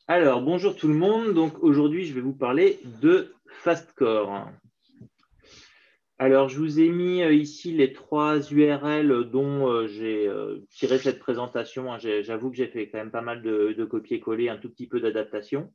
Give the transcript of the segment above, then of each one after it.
Alors, bonjour tout le monde. Donc, aujourd'hui, je vais vous parler de Fastcore. Alors, je vous ai mis ici les trois URL dont j'ai tiré cette présentation. J'avoue que j'ai fait quand même pas mal de copier-coller, un tout petit peu d'adaptation.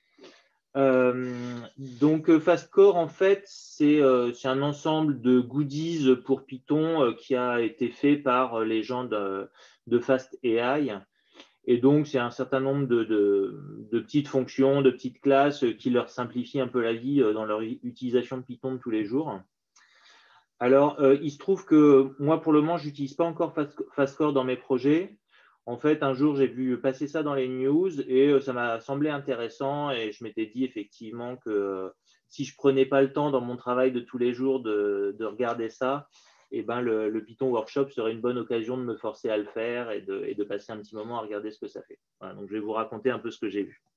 Donc, Fastcore, en fait, c'est un ensemble de goodies pour Python qui a été fait par les gens de FastAI. Et donc, c'est un certain nombre de petites fonctions, de petites classes qui leur simplifient un peu la vie dans leur utilisation de Python de tous les jours. Alors, il se trouve que moi, pour le moment, je n'utilise pas encore Fastcore dans mes projets. En fait, un jour, j'ai vu passer ça dans les news et ça m'a semblé intéressant et je m'étais dit effectivement que si je ne prenais pas le temps dans mon travail de tous les jours de regarder ça, eh ben, le Python Workshop serait une bonne occasion de me forcer à le faire et de passer un petit moment à regarder ce que ça fait. Voilà, donc, je vais vous raconter un peu ce que j'ai vu.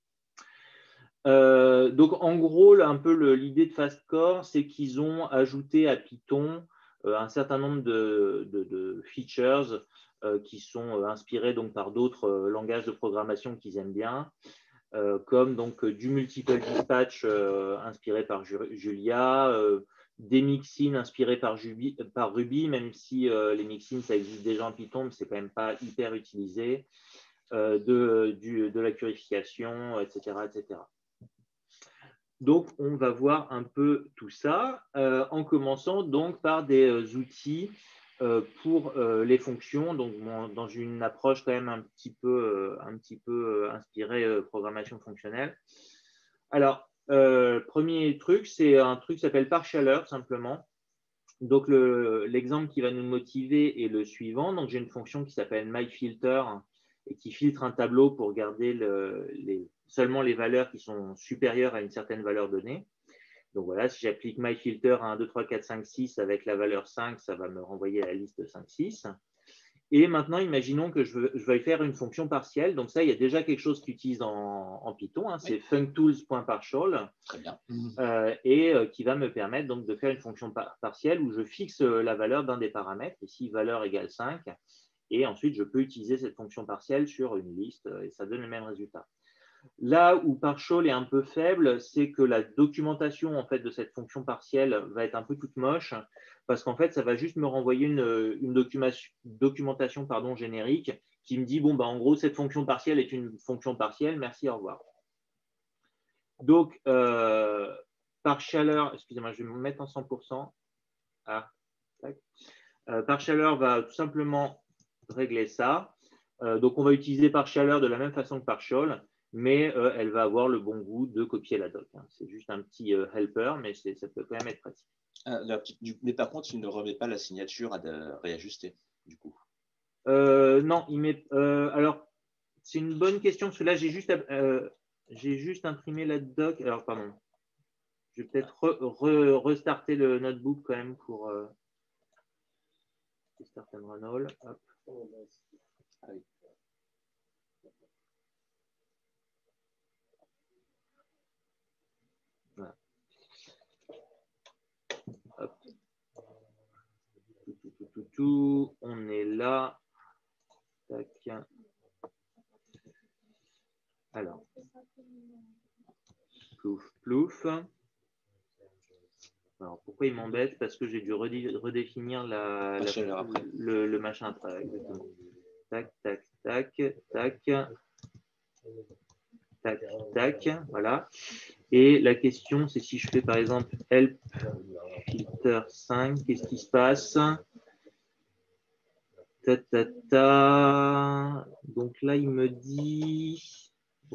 Donc, en gros, là, un peu l'idée de Fastcore, c'est qu'ils ont ajouté à Python un certain nombre de features qui sont inspirés donc, par d'autres langages de programmation qu'ils aiment bien, comme donc, du multiple dispatch inspiré par Julia, des mixins inspirés par Ruby, même si les mixins, ça existe déjà en Python, mais c'est quand même pas hyper utilisé, de la purification, etc., etc. Donc, on va voir un peu tout ça en commençant donc par des outils pour les fonctions, donc dans une approche quand même un petit peu inspirée programmation fonctionnelle. Alors, premier truc, c'est un truc qui s'appelle partialer simplement. Donc, l'exemple qui va nous motiver est le suivant. Donc, j'ai une fonction qui s'appelle myFilter et qui filtre un tableau pour garder seulement les valeurs qui sont supérieures à une certaine valeur donnée. Donc voilà, si j'applique myFilter à 1, 2, 3, 4, 5, 6 avec la valeur 5, ça va me renvoyer à la liste 5, 6. Et maintenant, imaginons que je veuille faire une fonction partielle. Donc ça, il y a déjà quelque chose qui utilise en Python. Hein, c'est functools.partial. Très bien. Et qui va me permettre donc de faire une fonction partielle où je fixe la valeur d'un des paramètres, ici valeur égale 5. Et ensuite, je peux utiliser cette fonction partielle sur une liste et ça donne le même résultat. Là où partial est un peu faible, c'est que la documentation en fait, de cette fonction partielle va être un peu toute moche parce qu'en fait, ça va juste me renvoyer une documentation générique qui me dit, bon, bah, en gros, cette fonction partielle est une fonction partielle, merci, au revoir. Donc, partialer, excusez-moi, je vais me mettre en 100%. Partialer va tout simplement régler ça. Donc, on va utiliser partialer de la même façon que partial, mais elle va avoir le bon goût de copier la doc. Hein. C'est juste un petit helper, mais ça peut quand même être pratique. Mais par contre, il ne remet pas la signature à réajuster, du coup. Non, alors, c'est une bonne question, parce que là, j'ai juste imprimé la doc. Alors, pardon. Je vais peut-être restarter le notebook quand même pour start and run all. Hop. Voilà. Hop. Tout. On est là. Tac. Alors. Plouf. Alors, pourquoi il m'embête? Parce que j'ai dû redéfinir le machin. Exactement. Tac. Tac. Voilà. Et la question, c'est si je fais par exemple help filter 5, qu'est-ce qui se passe? Donc là, il me dit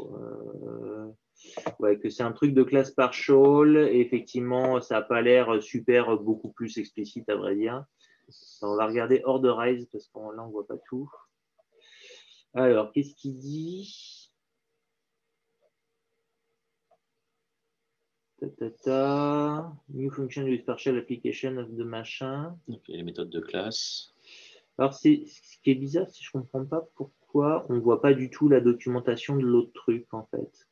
que c'est un truc de classe partial. Et effectivement, ça n'a pas l'air super beaucoup plus explicite, à vrai dire. On va regarder orderize parce que là, on ne voit pas tout. Alors, qu'est-ce qu'il dit? New function with partial application of the machin. Okay, les méthodes de classe. Alors, ce qui est bizarre, si je ne comprends pas pourquoi on ne voit pas du tout la documentation de l'autre truc, en fait.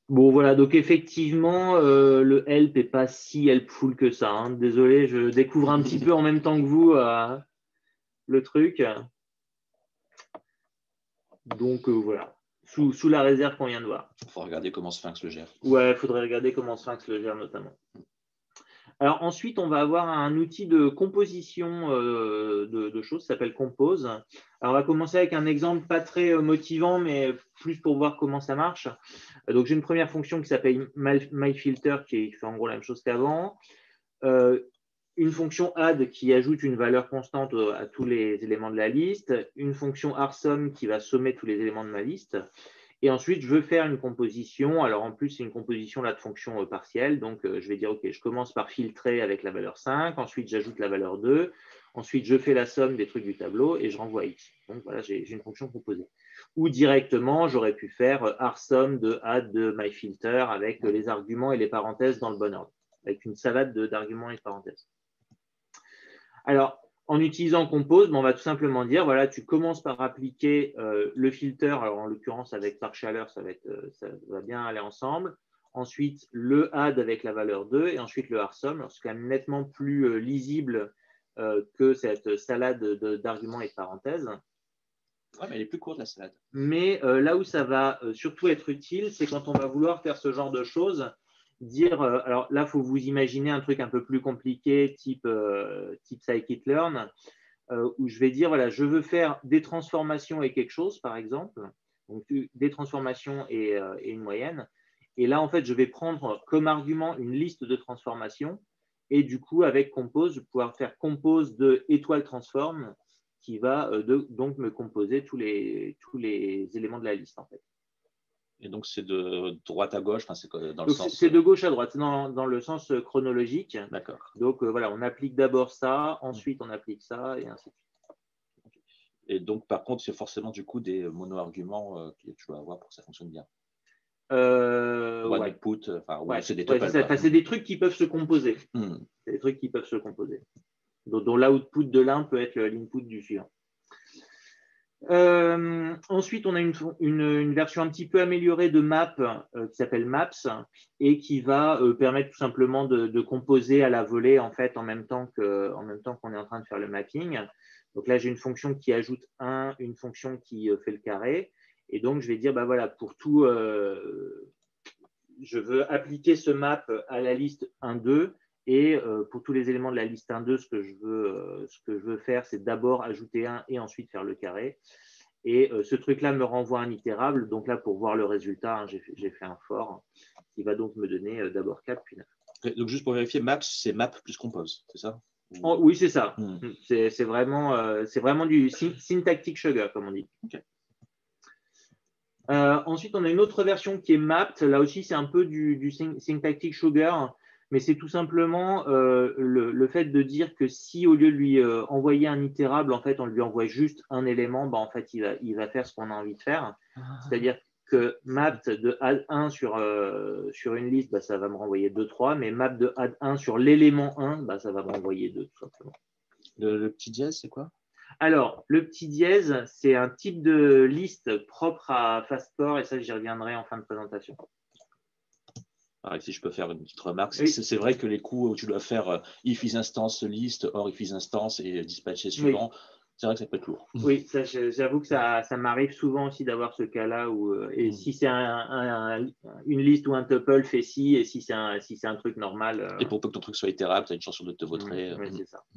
Bon, voilà, donc effectivement, le help n'est pas si helpful que ça, hein. Désolé, je découvre un petit peu en même temps que vous le truc. Donc, voilà, sous la réserve qu'on vient de voir. Il faut regarder comment Sphinx le gère. Ouais, il faudrait regarder comment Sphinx le gère notamment. Alors ensuite, on va avoir un outil de composition de choses, ça s'appelle Compose. Alors on va commencer avec un exemple pas très motivant, mais plus pour voir comment ça marche. Donc j'ai une première fonction qui s'appelle myFilter qui fait en gros la même chose qu'avant. Une fonction add qui ajoute une valeur constante à tous les éléments de la liste. Une fonction arsum qui va sommer tous les éléments de ma liste. Et ensuite, je veux faire une composition. Alors, en plus, c'est une composition là, de fonctions partielles. Donc, je vais dire, OK, je commence par filtrer avec la valeur 5. Ensuite, j'ajoute la valeur 2. Ensuite, je fais la somme des trucs du tableau et je renvoie X. Donc, voilà, j'ai une fonction composée. Ou directement, j'aurais pu faire arsum de add de myFilter avec les arguments et les parenthèses dans le bon ordre, avec une salade d'arguments et de parenthèses. Alors, en utilisant Compose, on va tout simplement dire, voilà, tu commences par appliquer le filter, alors en l'occurrence avec par chaleur, ça va bien aller ensemble. Ensuite, le add avec la valeur 2 et ensuite le arsum. C'est quand même nettement plus lisible que cette salade d'arguments et de parenthèses. Ouais, mais elle est plus courte, la salade. Mais là où ça va surtout être utile, c'est quand on va vouloir faire ce genre de choses, dire, alors là, il faut vous imaginer un truc un peu plus compliqué, type scikit-learn, où je vais dire, voilà, je veux faire des transformations et quelque chose, par exemple, donc des transformations et une moyenne. Et là, en fait, je vais prendre comme argument une liste de transformations. Et du coup, avec Compose, je vais pouvoir faire Compose de étoile transform qui va donc me composer tous les éléments de la liste, en fait. Et donc, c'est de droite à gauche, enfin, c'est dans le sens… C'est de gauche à droite, c'est dans le sens chronologique. D'accord. Donc, voilà, on applique d'abord ça, ensuite on applique ça, et ainsi de suite. Et donc, par contre, c'est forcément du coup des mono-arguments que tu dois avoir pour que ça fonctionne bien. One Ouais. output, enfin, Ouais. c'est des Ouais, tuples. c'est des trucs qui peuvent se composer. C'est des trucs qui peuvent se composer. Dont l'output de l'un peut être l'input du suivant. Ensuite, on a une version un petit peu améliorée de map qui s'appelle Maps et qui va permettre tout simplement de composer à la volée en fait en même temps qu'on est en train de faire le mapping. Donc là, j'ai une fonction qui ajoute une fonction qui fait le carré. Et donc, je vais dire, bah voilà, pour tout, je veux appliquer ce map à la liste 1, 2. Et pour tous les éléments de la liste 1, 2, ce que je veux faire, c'est d'abord ajouter 1 et ensuite faire le carré. Et ce truc-là me renvoie un itérable. Donc là, pour voir le résultat, hein, j'ai fait un for qui va donc me donner d'abord 4 puis 9. Okay, donc juste pour vérifier, Maps, c'est map plus compose, c'est ça? Oh, oui, c'est ça. C'est vraiment du syntactic sugar, comme on dit. Okay. Ensuite, on a une autre version qui est mapped. Là aussi, c'est un peu du syntactic sugar, mais c'est tout simplement le fait de dire que si au lieu de lui envoyer un itérable, en fait, on lui envoie juste un élément, bah, en fait, il va faire ce qu'on a envie de faire. C'est-à-dire que mapped de add 1 sur une liste, bah, ça va me renvoyer 2, 3, mais map de add 1 sur l'élément 1, bah, ça va me renvoyer 2, tout simplement. Le petit dièse, c'est quoi? Alors, le petit dièse, c'est un type de liste propre à Fastcore, et ça, j'y reviendrai en fin de présentation. Alors, si je peux faire une petite remarque, oui. C'est vrai que les coups où tu dois faire if is instance list, or if is instance et dispatcher suivant, oui. C'est vrai que ça peut être lourd. Oui, j'avoue que ça m'arrive souvent aussi d'avoir ce cas-là où si c'est une liste ou un tuple, fait ci, et si c'est un truc normal. Et pour peu que ton truc soit itérable, tu as une chance sur deux de te vautrer. Oui, c'est ça.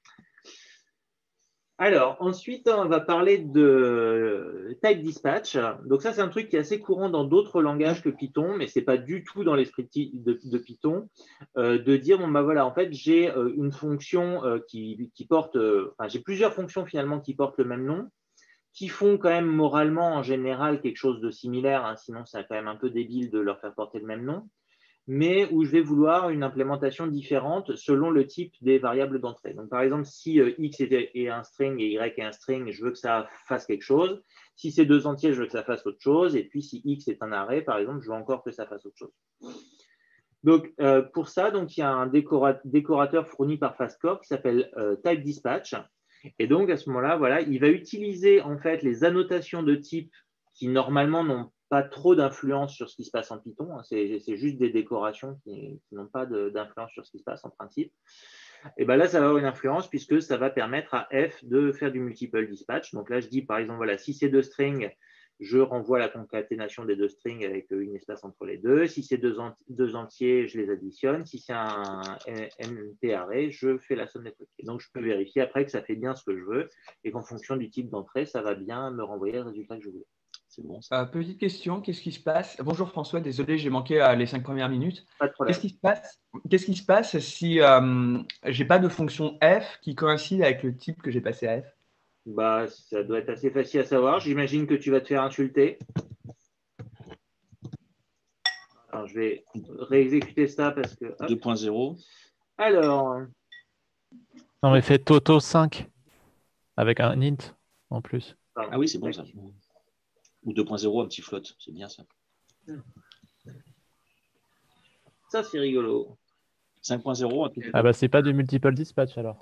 Alors, ensuite, on va parler de type dispatch. Donc ça, c'est un truc qui est assez courant dans d'autres langages que Python, mais ce n'est pas du tout dans l'esprit de Python, de dire, bon, bah voilà, en fait, j'ai une fonction qui porte, j'ai plusieurs fonctions finalement qui portent le même nom, qui font quand même moralement, en général, quelque chose de similaire, hein, sinon c'est quand même un peu débile de leur faire porter le même nom, mais où je vais vouloir une implémentation différente selon le type des variables d'entrée. Donc, par exemple, si x est un string et y est un string, je veux que ça fasse quelque chose. Si c'est deux entiers, je veux que ça fasse autre chose. Et puis, si x est un array, par exemple, je veux encore que ça fasse autre chose. Donc, pour ça, donc, il y a un décorateur fourni par Fastcore qui s'appelle typeDispatch. Et donc, à ce moment-là, voilà, il va utiliser en fait les annotations de type qui, normalement, n'ont pas trop d'influence sur ce qui se passe en Python. Hein. C'est juste des décorations qui n'ont pas d'influence sur ce qui se passe en principe. Et ben là, ça va avoir une influence puisque ça va permettre à F de faire du multiple dispatch. Donc là, je dis par exemple, voilà, si c'est 2 strings, je renvoie la concaténation des 2 strings avec une espace entre les deux. Si c'est deux entiers, je les additionne. Si c'est un NP array, je fais la somme des trucs. Et donc, je peux vérifier après que ça fait bien ce que je veux et qu'en fonction du type d'entrée, ça va bien me renvoyer le résultat que je voulais. C'est bon. Petite question, qu'est-ce qui se passe? Bonjour François, désolé, j'ai manqué les 5 premières minutes. Pas de problème. Qu'est-ce qui se passe si j'ai pas de fonction f qui coïncide avec le type que j'ai passé à f? Bah, ça doit être assez facile à savoir. J'imagine que tu vas te faire insulter. Alors, je vais réexécuter ça parce que… 2.0. Alors… Non, mais fait Toto 5 avec un int en plus. Pardon. Ah oui, c'est bon ça. Ou 2.0, un petit float, c'est bien ça. Ça, c'est rigolo. 5.0, un tout. Ah bah c'est pas du multiple dispatch alors.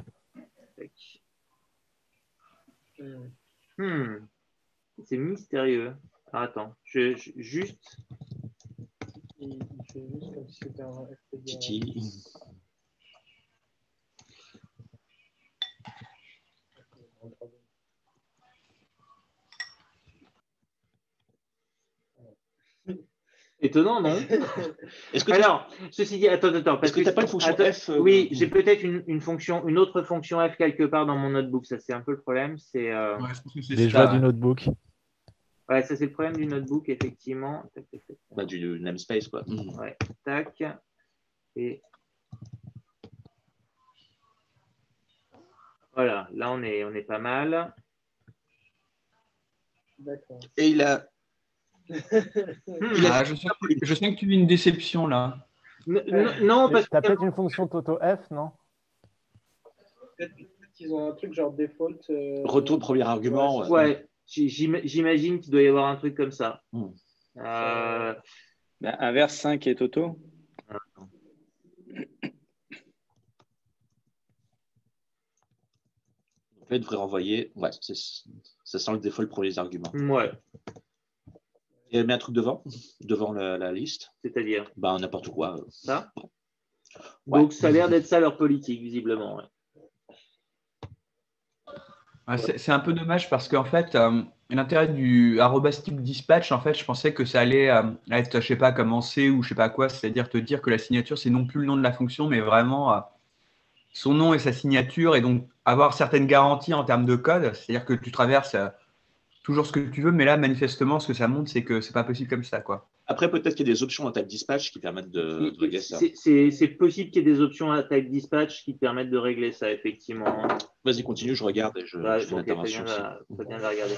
C'est mystérieux. Ah, attends, juste… Il fait juste comme si c'était un FTD. Titi. Étonnant, non? Alors, ceci dit, attends. Est-ce que tu n'as pas une fonction f Oui, j'ai peut-être une autre fonction f quelque part dans mon notebook. Ça, c'est un peu le problème. C'est Les joies du notebook. ouais, ça, c'est le problème du notebook, effectivement. Bah, du namespace, quoi. Ouais, tac. Et voilà, là, on est pas mal. D'accord. Et il a… Je sens que tu vis une déception là. Non, parce que… T'as peut-être une fonction Toto F, non? Peut-être qu'ils ont un truc genre default. Retour de premier argument. Ouais, j'imagine qu'il doit y avoir un truc comme ça. Inverse 5 et Toto. Là, il devrait renvoyer. Ouais, ça sent le default premier argument. Ouais. Et elle met un truc devant la liste. C'est-à-dire bah, n'importe quoi. Ça ouais. Donc, ça a l'air d'être ça leur politique, visiblement. Ouais. C'est un peu dommage parce qu'en fait, l'intérêt du @type dispatch, en fait, je pensais que ça allait être, je sais pas, comme en C ou je sais pas quoi, c'est-à-dire te dire que la signature, c'est non plus le nom de la fonction, mais vraiment son nom et sa signature, et donc avoir certaines garanties en termes de code, c'est-à-dire que tu traverses toujours ce que tu veux, mais là, manifestement, ce que ça montre, c'est que c'est pas possible comme ça, quoi. Après, peut-être qu'il y a des options en type dispatch qui permettent de régler ça. C'est possible qu'il y ait des options à type dispatch qui permettent de régler ça, effectivement. Vas-y, continue, je regarde et je fais l'intervention. Très bien de regarder.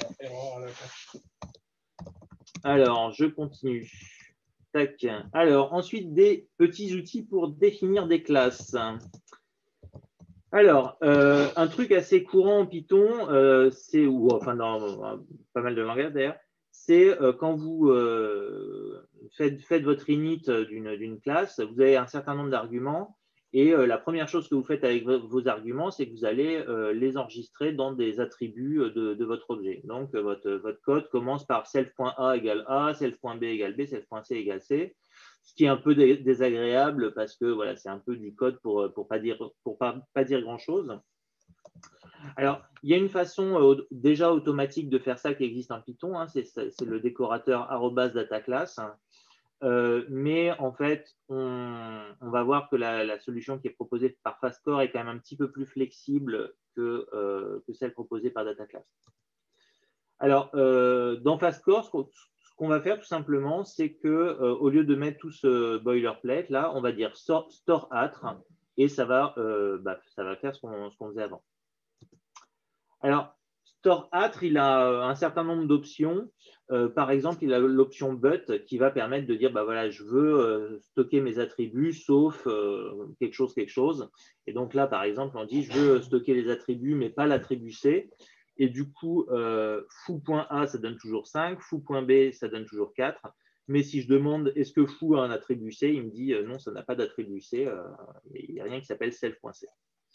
Alors, je continue. Tac. Alors, ensuite, des petits outils pour définir des classes. Alors, un truc assez courant en Python, enfin dans pas mal de langages d'ailleurs, c'est quand vous faites votre init d'une classe, vous avez un certain nombre d'arguments et la première chose que vous faites avec vos arguments, c'est que vous allez les enregistrer dans des attributs de votre objet. Donc, votre code commence par self.a égale A, self.b égale B, self.c égale C. Ce qui est un peu désagréable parce que voilà, c'est un peu du code pour pas dire grand-chose. Alors, il y a une façon déjà automatique de faire ça qui existe en Python, hein, c'est le décorateur @dataclass. Mais en fait, on va voir que la solution qui est proposée par Fastcore est quand même un petit peu plus flexible que celle proposée par Dataclass. Alors, dans Fastcore, ce qu'on va faire tout simplement, c'est que au lieu de mettre tout ce boilerplate là, on va dire store atr et ça va faire ce qu'on faisait avant. Alors, store atr, il a un certain nombre d'options. Par exemple, il a l'option but qui va permettre de dire bah voilà, je veux stocker mes attributs sauf quelque chose. Et donc là, par exemple, on dit je veux stocker les attributs mais pas l'attribut C. Et du coup, foo.a, ça donne toujours 5, foo.b, ça donne toujours 4. Mais si je demande est-ce que foo a un attribut C, il me dit non, ça n'a pas d'attribut C, il n'y a rien qui s'appelle self.c.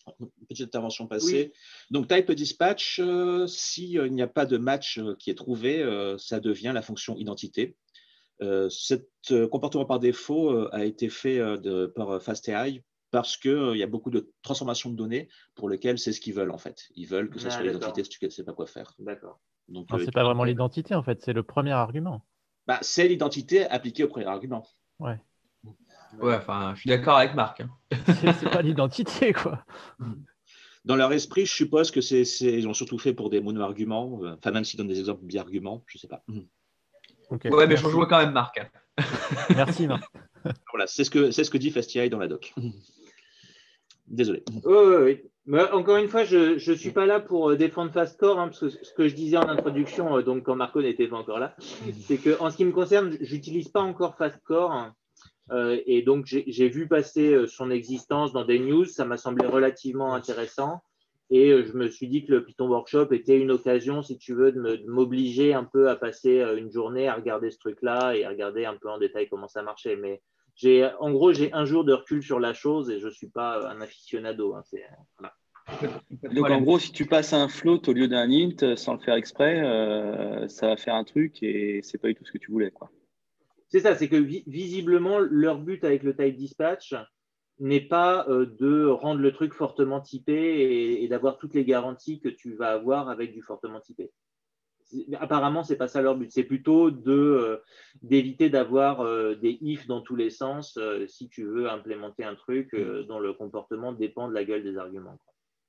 petite intervention passée. Oui. Donc, type dispatch, s'il n'y a pas de match qui est trouvé, ça devient la fonction identité. Cet comportement par défaut a été fait par FastAI parce qu'il y a beaucoup de transformations de données pour lesquelles c'est ce qu'ils veulent en fait. Ils veulent que ça soit l'identité si tu ne sais pas quoi faire. D'accord. Donc, c'est pas vraiment l'identité en fait, c'est le premier argument. Bah, c'est l'identité appliquée au premier argument. Ouais. Ouais, enfin, je suis d'accord avec Marc. Hein. C'est pas l'identité, quoi. Dans leur esprit, je suppose que ils ont surtout fait pour des mono-arguments, enfin, même s'ils donnent des exemples bi-arguments, je ne sais pas. Okay, ouais, mais je rejoins quand même Marc. Merci, Marc. Voilà, c'est ce que dit FastAI dans la doc. Désolé. Oui. Mais encore une fois, je ne suis pas là pour défendre FastCore, parce que ce que je disais en introduction, donc quand Marco n'était pas encore là, c'est qu'en ce qui me concerne, je n'utilise pas encore FastCore. Et donc, j'ai vu passer son existence dans des news, ça m'a semblé relativement intéressant. Et je me suis dit que le Python Workshop était une occasion, si tu veux, de m'obliger un peu à passer une journée à regarder ce truc-là et à regarder un peu en détail comment ça marchait. Mais en gros, j'ai un jour de recul sur la chose et je ne suis pas un aficionado. Hein, voilà. Donc, en gros, si tu passes un float au lieu d'un int sans le faire exprès, ça va faire un truc et ce n'est pas du tout ce que tu voulais, quoi. C'est ça, c'est que visiblement, leur but avec le type dispatch n'est pas de rendre le truc fortement typé et d'avoir toutes les garanties que tu vas avoir avec du fortement typé. Apparemment, ce n'est pas ça leur but. C'est plutôt d'éviter d'avoir des ifs dans tous les sens si tu veux implémenter un truc dont le comportement dépend de la gueule des arguments.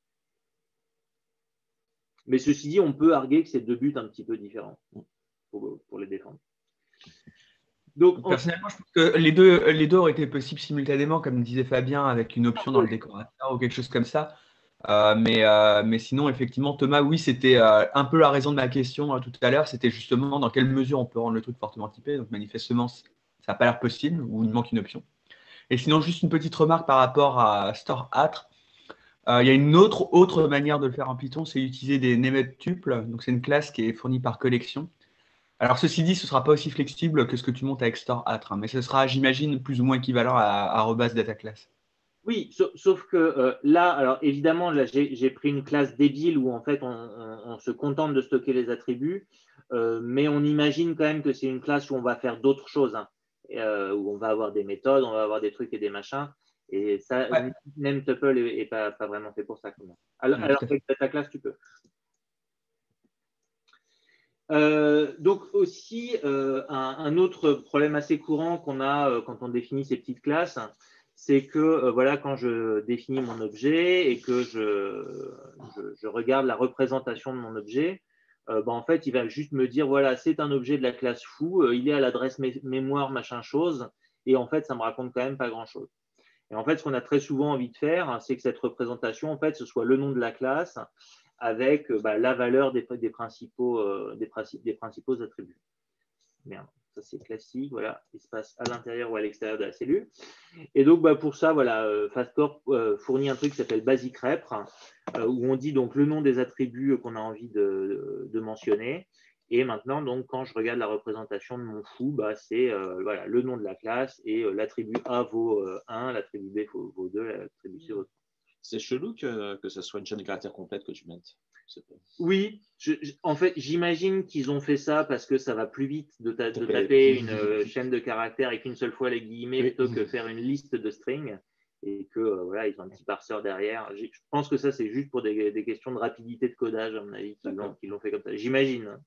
Mais ceci dit, on peut arguer que c'est deux buts un petit peu différents pour les défendre. Donc, personnellement, je pense que les deux auraient été possibles simultanément, comme disait Fabien, avec une option dans le décorateur ou quelque chose comme ça. Mais sinon, effectivement, Thomas, oui, c'était un peu la raison de ma question tout à l'heure. C'était justement dans quelle mesure on peut rendre le truc fortement typé. Donc, manifestement, ça n'a pas l'air possible ou il manque une option. Et sinon, juste une petite remarque par rapport à StoreAtr. Il y a une autre manière de le faire en Python, c'est d'utiliser des named tuples. Donc, c'est une classe qui est fournie par collection. Alors, ceci dit, ce ne sera pas aussi flexible que ce que tu montes avec StoreAtr, mais ce sera, j'imagine, plus ou moins équivalent à @dataclass. Oui, sauf que là, alors évidemment, là, j'ai pris une classe débile où en fait, on se contente de stocker les attributs, mais on imagine quand même que c'est une classe où on va faire d'autres choses, hein, où on va avoir des méthodes, on va avoir des trucs et des machins, et ça, ouais. NameTuple n'est pas vraiment fait pour ça. Alors avec dataclass, tu peux. Donc aussi, un autre problème assez courant qu'on a quand on définit ces petites classes, c'est que voilà, quand je définis mon objet et que je regarde la représentation de mon objet, en fait, il va juste me dire, voilà, c'est un objet de la classe foo, il est à l'adresse mémoire, machin chose, et en fait, ça me raconte quand même pas grand-chose. Et en fait, ce qu'on a très souvent envie de faire, c'est que cette représentation, en fait, ce soit le nom de la classe avec la valeur des principaux attributs. Merde, ça c'est classique, voilà, il se passe à l'intérieur ou à l'extérieur de la cellule. Et donc pour ça, voilà, FastCore fournit un truc qui s'appelle BasicRepr, où on dit donc le nom des attributs qu'on a envie de mentionner. Et maintenant, donc, quand je regarde la représentation de mon foo, c'est voilà, le nom de la classe et l'attribut A vaut 1, l'attribut B vaut 2, l'attribut C vaut 3. C'est chelou que ce soit une chaîne de caractères complète que tu mettes. Oui, en fait, j'imagine qu'ils ont fait ça parce que ça va plus vite de taper une chaîne de caractères avec une seule fois les guillemets plutôt que faire une liste de strings et que voilà, ils ont un petit parseur derrière. Je pense que ça, c'est juste pour des questions de rapidité de codage, à mon avis, qu'ils l'ont fait comme ça. J'imagine.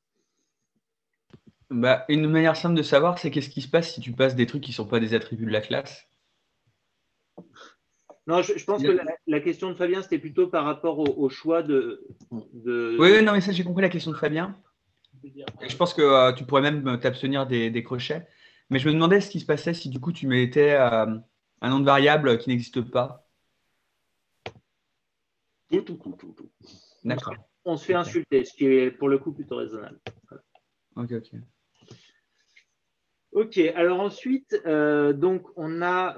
Une manière simple de savoir, c'est qu'est-ce qui se passe si tu passes des trucs qui ne sont pas des attributs de la classe. Non, je pense que la question de Fabien, c'était plutôt par rapport au choix de… Oui, non, mais ça, j'ai compris la question de Fabien. Et je pense que tu pourrais même t'abstenir des crochets. Mais je me demandais ce qui se passait si du coup tu mettais un nom de variable qui n'existe pas. D'accord. On se fait insulter, ce qui est pour le coup plutôt raisonnable. Ok. Ok, alors ensuite, donc on a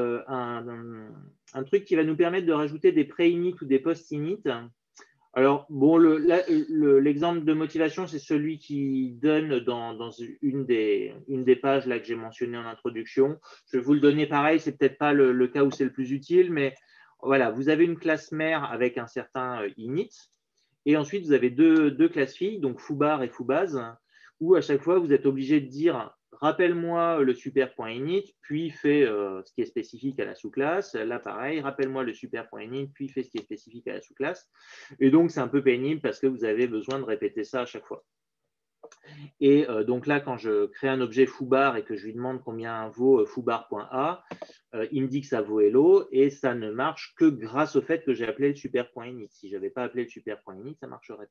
un truc qui va nous permettre de rajouter des pré-init ou des post-init. Alors, bon, l'exemple de motivation, c'est celui qui donne dans une des pages là, que j'ai mentionné en introduction. Je vais vous le donner pareil, c'est peut-être pas le cas où c'est le plus utile, mais voilà, vous avez une classe mère avec un certain init, et ensuite vous avez deux classes filles, donc foobar et foobase, où à chaque fois vous êtes obligé de dire rappelle-moi le super.init, puis fais ce qui est spécifique à la sous-classe. Là, pareil, rappelle-moi le super.init, puis fais ce qui est spécifique à la sous-classe. Et donc, c'est un peu pénible parce que vous avez besoin de répéter ça à chaque fois. Et donc là, quand je crée un objet foobar et que je lui demande combien vaut foobar.a, il me dit que ça vaut hello, et ça ne marche que grâce au fait que j'ai appelé le super.init. Si je n'avais pas appelé le super.init, ça ne marcherait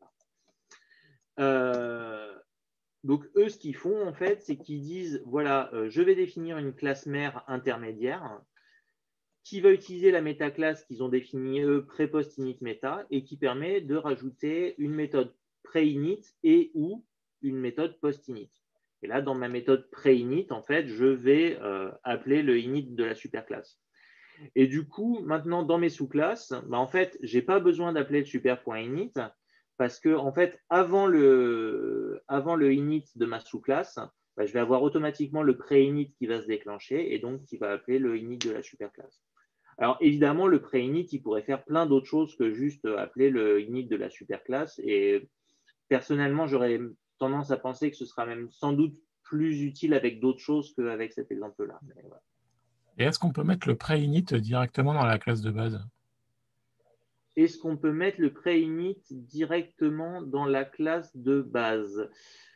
pas. Donc, eux, ce qu'ils font, en fait, c'est qu'ils disent, voilà, je vais définir une classe mère intermédiaire qui va utiliser la métaclasse qu'ils ont définie, eux, pré-post-init méta, et qui permet de rajouter une méthode pré-init et ou une méthode post-init. Et là, dans ma méthode pré-init, en fait, je vais appeler le init de la superclasse. Et du coup, maintenant, dans mes sous-classes, en fait, je n'ai pas besoin d'appeler le super.init, parce que, en fait, avant le init de ma sous-classe, je vais avoir automatiquement le pré-init qui va se déclencher et donc qui va appeler le init de la superclasse. Alors, évidemment, le pré-init, il pourrait faire plein d'autres choses que juste appeler le init de la superclasse. Et personnellement, j'aurais tendance à penser que ce sera même sans doute plus utile avec d'autres choses qu'avec cet exemple-là. Voilà. Et est-ce qu'on peut mettre le pré-init directement dans la classe de base? Est-ce qu'on peut mettre le pré-init directement dans la classe de base?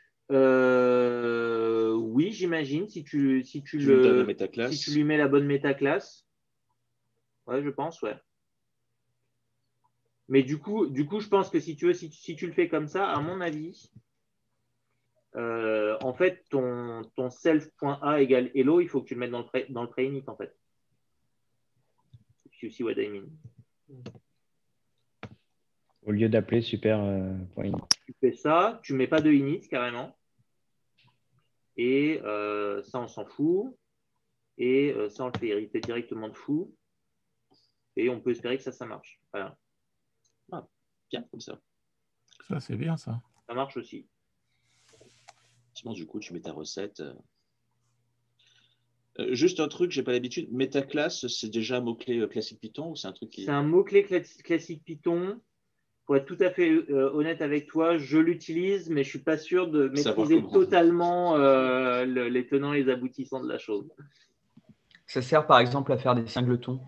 Oui, j'imagine, si tu lui mets la bonne métaclasse. Ouais, je pense, ouais. Mais du coup, je pense que si tu le fais comme ça, à mon avis, en fait, ton self.a égale hello, il faut que tu le mettes dans le pré-init, en fait. If you see what I mean. Au lieu d'appeler super.init. Tu fais ça, tu ne mets pas de init carrément. Et ça, on s'en fout. Et ça, on le fait hériter directement de foo. Et on peut espérer que ça marche. Voilà. Ah, bien, comme ça. Ça, c'est bien, ça. Ça marche aussi. Sinon, du coup, tu mets ta recette. Juste un truc, j'ai pas l'habitude. Metaclass, c'est déjà un mot-clé classique Python ou c'est un truc qui… C'est un mot-clé classique Python. Pour être tout à fait honnête avec toi, je l'utilise, mais je ne suis pas sûr de maîtriser totalement les tenants et les aboutissants de la chose. Ça sert par exemple à faire des singletons.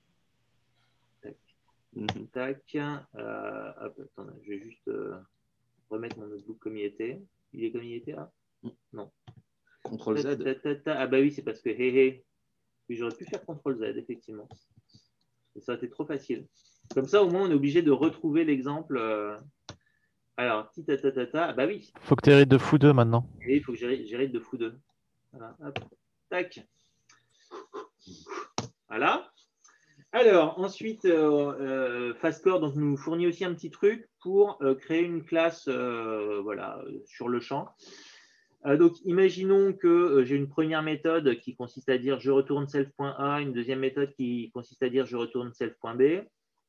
Tac. Attends, je vais juste remettre mon notebook comme il était. Il est comme il était là? Non. CTRL Z. Ah bah oui, c'est parce que hé. J'aurais pu faire CTRL Z, effectivement. Mais ça a été trop facile. Comme ça, au moins, on est obligé de retrouver l'exemple. Alors, bah oui. Il faut que tu hérites de foo2 maintenant. Et il faut que j'hérite de foo2. Voilà. Hop. Tac. Voilà. Alors, ensuite, Fastcore donc, nous fournit aussi un petit truc pour créer une classe voilà, sur le champ. Donc, imaginons que j'ai une première méthode qui consiste à dire je retourne self.a, une deuxième méthode qui consiste à dire je retourne self.b.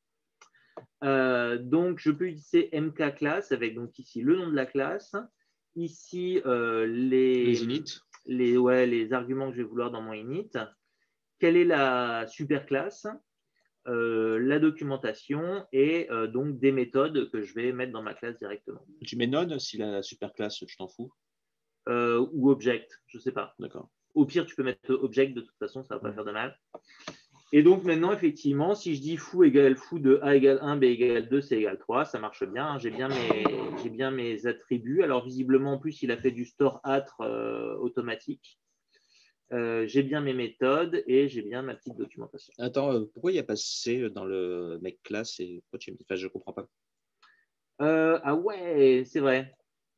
Donc, je peux utiliser mk-class avec donc ici le nom de la classe, ici les init, les arguments que je vais vouloir dans mon init, quelle est la superclasse, la documentation et donc des méthodes que je vais mettre dans ma classe directement. Tu mets none si la superclasse, tu t'en fous? Ou object, je ne sais pas. D'accord. Au pire, tu peux mettre object, de toute façon, ça ne va pas faire de mal. Et donc maintenant, effectivement, si je dis foo égale foo de A égale 1, B égale 2, C égale 3, ça marche bien. Hein, j'ai bien mes attributs. Alors visiblement, en plus, il a fait du store atre automatique. J'ai bien mes méthodes et j'ai bien ma petite documentation. Attends, pourquoi il n'y a pas C dans le make class et pourquoi tu me dis, enfin, je ne comprends pas. Ah ouais, c'est vrai.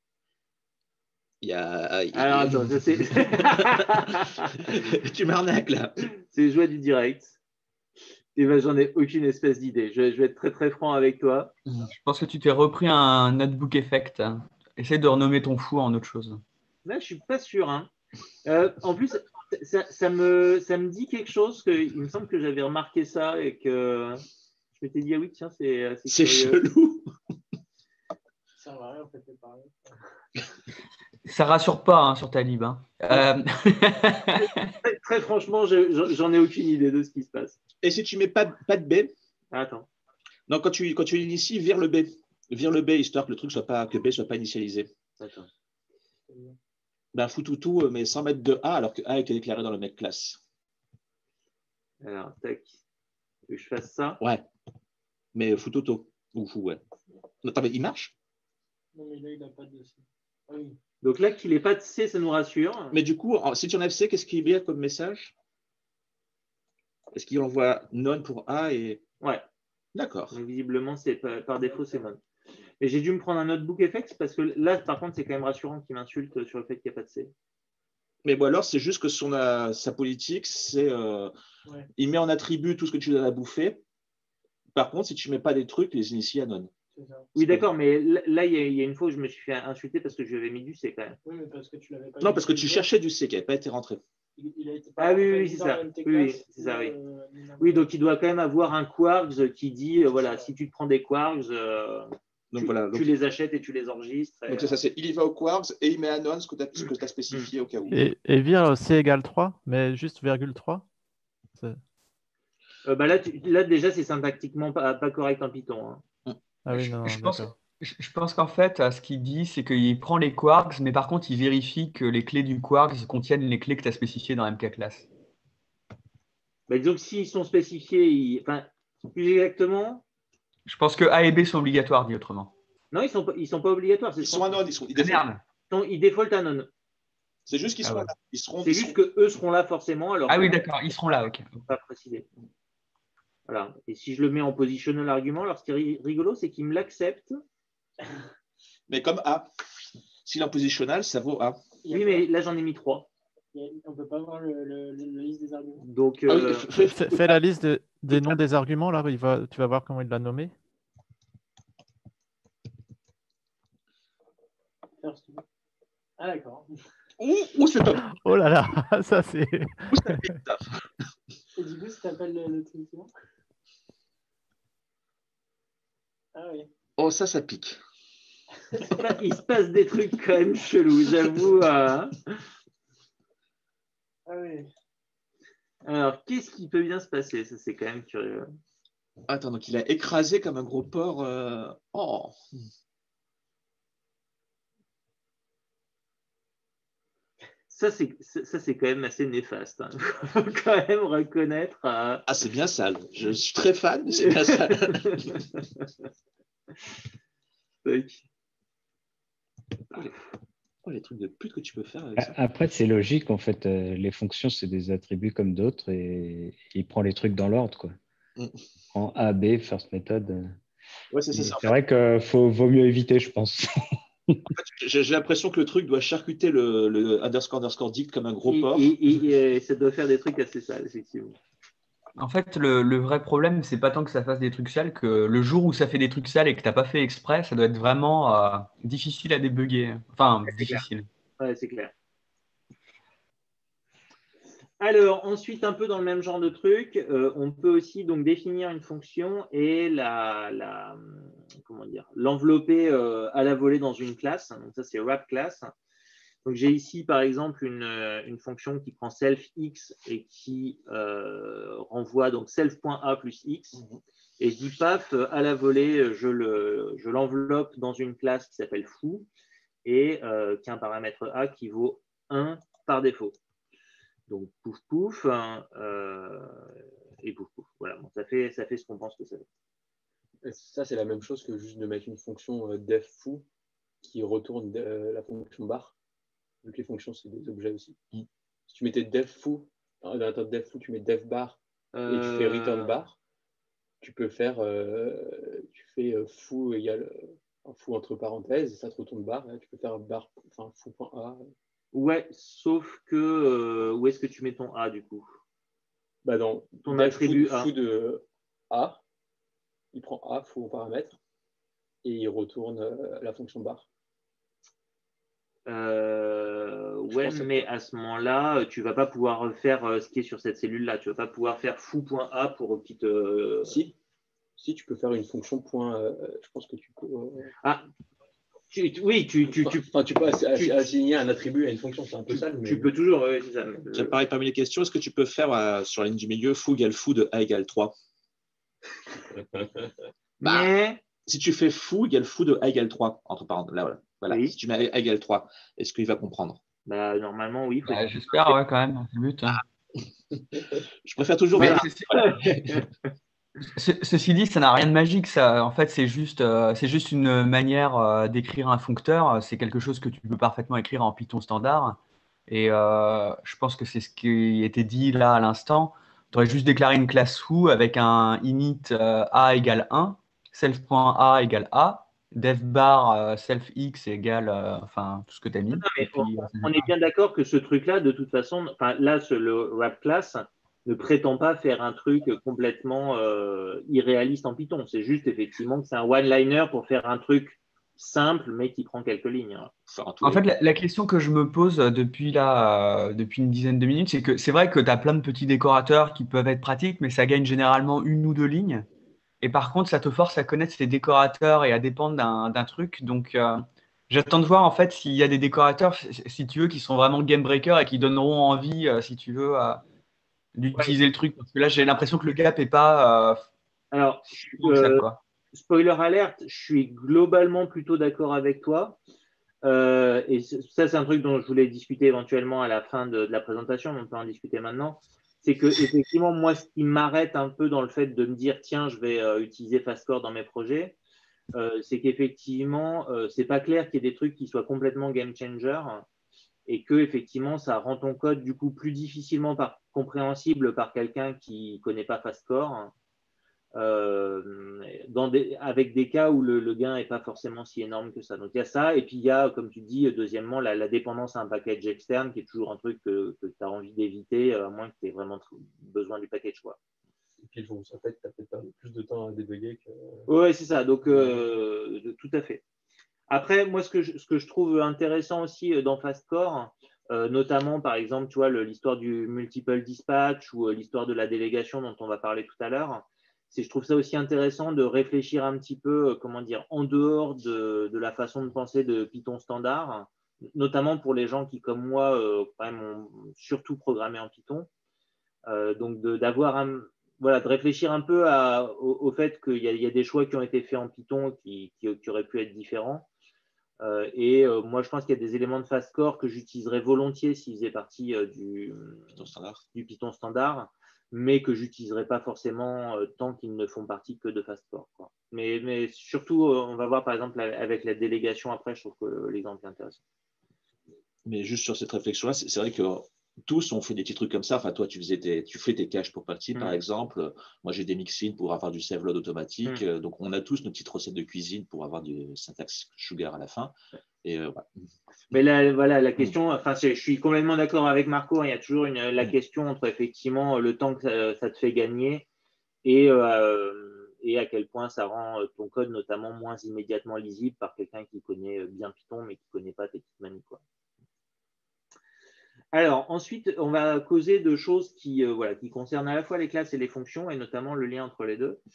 Alors attends, je sais. Tu m'arnaques là. C'est jouer du direct. Et ben, j'en ai aucune espèce d'idée. Je vais être très très franc avec toi. Je pense que tu t'es repris un notebook effect. Essaye de renommer ton fou en autre chose. Là, je suis pas sûr. Hein. En plus, ça me dit quelque chose il me semble que j'avais remarqué ça et que je m'étais dit ah oui tiens c'est chelou. Ça va rien en fait c'est pareil. Ça rassure pas hein, sur ta lib. Hein. Très franchement, j'en ai aucune idée de ce qui se passe. Et si tu mets pas de B, Attends. Non, quand tu l'inities, vire le B. Vire le B, histoire que le truc que B soit pas initialisé. Attends. Ben, fous tout, mais sans mettre de A, alors que A est déclaré dans le make class. Alors, tac. Que je fasse ça. Ouais. Mais fous toto. Ou fou, ouais. Attends, mais il marche? Non, mais là, il n'a pas de C. Ah oui. Donc là, qu'il n'ait pas de C, ça nous rassure. Mais du coup, si tu enlèves C, qu'est-ce qu'il y a comme message? Est-ce qu'il envoie non pour A et… Ouais. D'accord. Donc, visiblement, par défaut, c'est non. Et j'ai dû me prendre un notebook FX parce que là, par contre, c'est quand même rassurant qu'il m'insulte sur le fait qu'il n'y a pas de C. Mais bon, alors, c'est juste que sa politique, c'est il met en attribut tout ce que tu donnes à bouffer. Par contre, si tu ne mets pas des trucs, les initie à non. Oui, d'accord, mais là, il y a une fois où je me suis fait insulter parce que je lui avais mis du C quand même. Oui, mais parce que tu l'avais pas. Non, parce que tu cherchais du C qui n'avait pas été rentré. Il a été Ah oui, c'est ça. Oui, c'est ça, oui. Oui, donc il doit quand même avoir un quarks qui dit, voilà, si tu te prends des quarks, tu les achètes et tu les enregistres. Donc c'est ça, il y va au quarks et il met anon ce que tu as spécifié au cas où. Et vire C égale 3, mais juste virgule 3. Là, déjà, c'est syntactiquement pas correct en Python. Hein. Ah oui, non, je pense qu'en fait, ce qu'il dit, c'est qu'il prend les quarks, mais par contre, il vérifie que les clés du quarks contiennent les clés que tu as spécifiées dans MK-class. Bah, disons que s'ils sont spécifiés, enfin, plus exactement… Je pense que A et B sont obligatoires, dit autrement. Non, ils sont pas obligatoires. Ils sont anon, ils défaultent anon. C'est juste qu'ils seront là. C'est juste qu'eux seront là forcément. Alors oui, d'accord, ils seront là, ok. Pas précisé. Voilà. Et si je le mets en positional argument, alors ce qui est rigolo, c'est qu'il me l'accepte. Mais comme A. S'il est en positional, ça vaut A. Oui, mais là, j'en ai mis 3. On ne peut pas voir la liste des arguments. Donc, fais la liste des noms des arguments, là, tu vas voir comment il l'a nommé. Ah, d'accord. Ouh, c'est top. Oh là là, ça c'est… Et du coup, ça s'appelle le truc. Ah oui. Oh, ça pique. Il se passe des trucs quand même chelous, j'avoue. Ah oui. Alors, qu'est-ce qui peut bien se passer? Ça, c'est quand même curieux. Attends, donc il a écrasé comme un gros porc. Oh. Ça, c'est quand même assez néfaste. Il faut quand même reconnaître. Ah, c'est bien sale. Je suis très fan, mais c'est bien sale. Oh, les trucs de pute que tu peux faire avec ça. Après, c'est logique, en fait. Les fonctions, c'est des attributs comme d'autres et il prend les trucs dans l'ordre, quoi. En A, B, first method. Ouais, c'est ça. C'est vrai qu'il vaut mieux éviter, je pense. En fait, j'ai l'impression que le truc doit charcuter le underscore dict comme un gros porc. Et ça doit faire des trucs assez sales, effectivement. En fait, le vrai problème, c'est pas tant que ça fasse des trucs sales, que le jour où ça fait des trucs sales et que tu n'as pas fait exprès, ça doit être vraiment difficile à débugger. Enfin, difficile. Ouais, c'est clair. Alors, ensuite, un peu dans le même genre de truc, on peut aussi donc définir une fonction et l'envelopper à la volée dans une classe. Donc ça, c'est wrap class. Donc j'ai ici, par exemple, une fonction qui prend self x et qui renvoie donc self.a plus x. Et je dis paf, à la volée, je l'enveloppe dans une classe qui s'appelle foo et qui a un paramètre a qui vaut 1 par défaut. Donc pouf pouf et pouf pouf. Voilà, bon, ça fait ce qu'on pense que ça fait. Ça, c'est la même chose que juste de mettre une fonction def foo qui retourne la fonction bar. Vu que les fonctions, c'est des objets aussi. Si tu mettais def foo, dans def foo, tu mets def bar et tu fais return bar, tu peux faire tu fais foo égale foo entre parenthèses et ça te retourne bar. Là, tu peux faire bar, enfin foo.a. Ouais, sauf que où est-ce que tu mets ton A du coup? Bah dans ton attribut foo de A, il prend A, foo en paramètre, et il retourne la fonction bar. Ouais, mais à ce moment-là, tu ne vas pas pouvoir faire ce qui est sur cette cellule-là. Tu ne vas pas pouvoir faire foo.a pour qu'il te… Si, tu peux faire une fonction point… je pense que tu peux… tu peux assigner un attribut à une fonction, c'est un peu sale. Mais… Tu peux toujours, oui, c'est ça. J'apparais parmi les questions, est-ce que tu peux faire sur la ligne du milieu foo égale foo de a égale 3? Mais si tu fais foo égale foo de A égale 3, entre parenthèses, là, voilà. Oui. Si tu mets A égale 3, est-ce qu'il va comprendre? Normalement, oui. J'espère, ouais, quand même, c'est le but. Je préfère toujours Mais vérifier. ceci dit, ça n'a rien de magique. Ça, en fait, c'est juste une manière d'écrire un foncteur. C'est quelque chose que tu peux parfaitement écrire en Python standard. Et je pense que c'est ce qui était dit là à l'instant. Tu aurais juste déclaré une classe foo avec un init a égale 1, self.a égale a, defbar self x égale enfin tout ce que tu as mis. Et puis, on est bien d'accord que ce truc-là, de toute façon, là, le wrap class ne prétend pas faire un truc complètement irréaliste en Python. C'est juste effectivement que c'est un one-liner pour faire un truc simple, mais qui prend quelques lignes. En fait, la question que je me pose depuis une dizaine de minutes, c'est que c'est vrai que tu as plein de petits décorateurs qui peuvent être pratiques, mais ça gagne généralement 1 ou 2 lignes. Et par contre, ça te force à connaître ces décorateurs et à dépendre d'un truc. Donc, j'attends de voir en fait s'il y a des décorateurs, si tu veux, qui sont vraiment game breaker et qui donneront envie, si tu veux, d'utiliser le truc. Parce que là, j'ai l'impression que le gap n'est pas. Alors, quoi. Spoiler alerte, je suis globalement plutôt d'accord avec toi. Et ça, c'est un truc dont je voulais discuter éventuellement à la fin de la présentation, mais on peut en discuter maintenant. C'est que, effectivement, moi, ce qui m'arrête un peu dans le fait de me dire, tiens, je vais utiliser Fastcore dans mes projets, c'est qu'effectivement, c'est pas clair qu'il y ait des trucs qui soient complètement game changer et que, effectivement, ça rend ton code, du coup, plus difficilement compréhensible par quelqu'un qui connaît pas Fastcore. Avec des cas où le gain n'est pas forcément si énorme que ça. Donc il y a ça, et puis il y a, comme tu dis, deuxièmement, la dépendance à un package externe qui est toujours un truc que tu as envie d'éviter, à moins que tu aies vraiment besoin du package. Quoi. Et puis en fait, tu as peut-être perdu plus de temps à débugger que. Oui, c'est ça, donc tout à fait. Après, moi, ce que je trouve intéressant aussi dans Fastcore, notamment, par exemple, tu vois, l'histoire du multiple dispatch ou l'histoire de la délégation dont on va parler tout à l'heure, je trouve ça aussi intéressant de réfléchir un petit peu, comment dire, en dehors de la façon de penser de Python standard, notamment pour les gens qui, comme moi, quand même, ont surtout programmé en Python. Donc, de réfléchir un peu au fait qu'il y a des choix qui ont été faits en Python qui auraient pu être différents. Moi, je pense qu'il y a des éléments de Fastcore que j'utiliserais volontiers s'ils faisaient partie du Python standard, mais que j'utiliserai pas forcément tant qu'ils ne font partie que de Fastcore. Mais surtout, on va voir par exemple avec la délégation après, je trouve que l'exemple est intéressant. Mais juste sur cette réflexion-là, c'est vrai que tous ont fait des petits trucs comme ça. Enfin, toi, tu fais tes caches pour partie, par exemple. Moi, j'ai des mixins pour avoir du save load automatique. Donc, on a tous nos petites recettes de cuisine pour avoir du syntaxe sugar à la fin. Et voilà. Mais là, voilà, la question, enfin, je suis complètement d'accord avec Marco. Il y a toujours la question entre effectivement le temps que ça te fait gagner et à quel point ça rend ton code notamment moins immédiatement lisible par quelqu'un qui connaît bien Python mais qui ne connaît pas tes petites manies, quoi. Alors, ensuite, on va causer de choses qui concernent à la fois les classes et les fonctions, et notamment le lien entre les deux.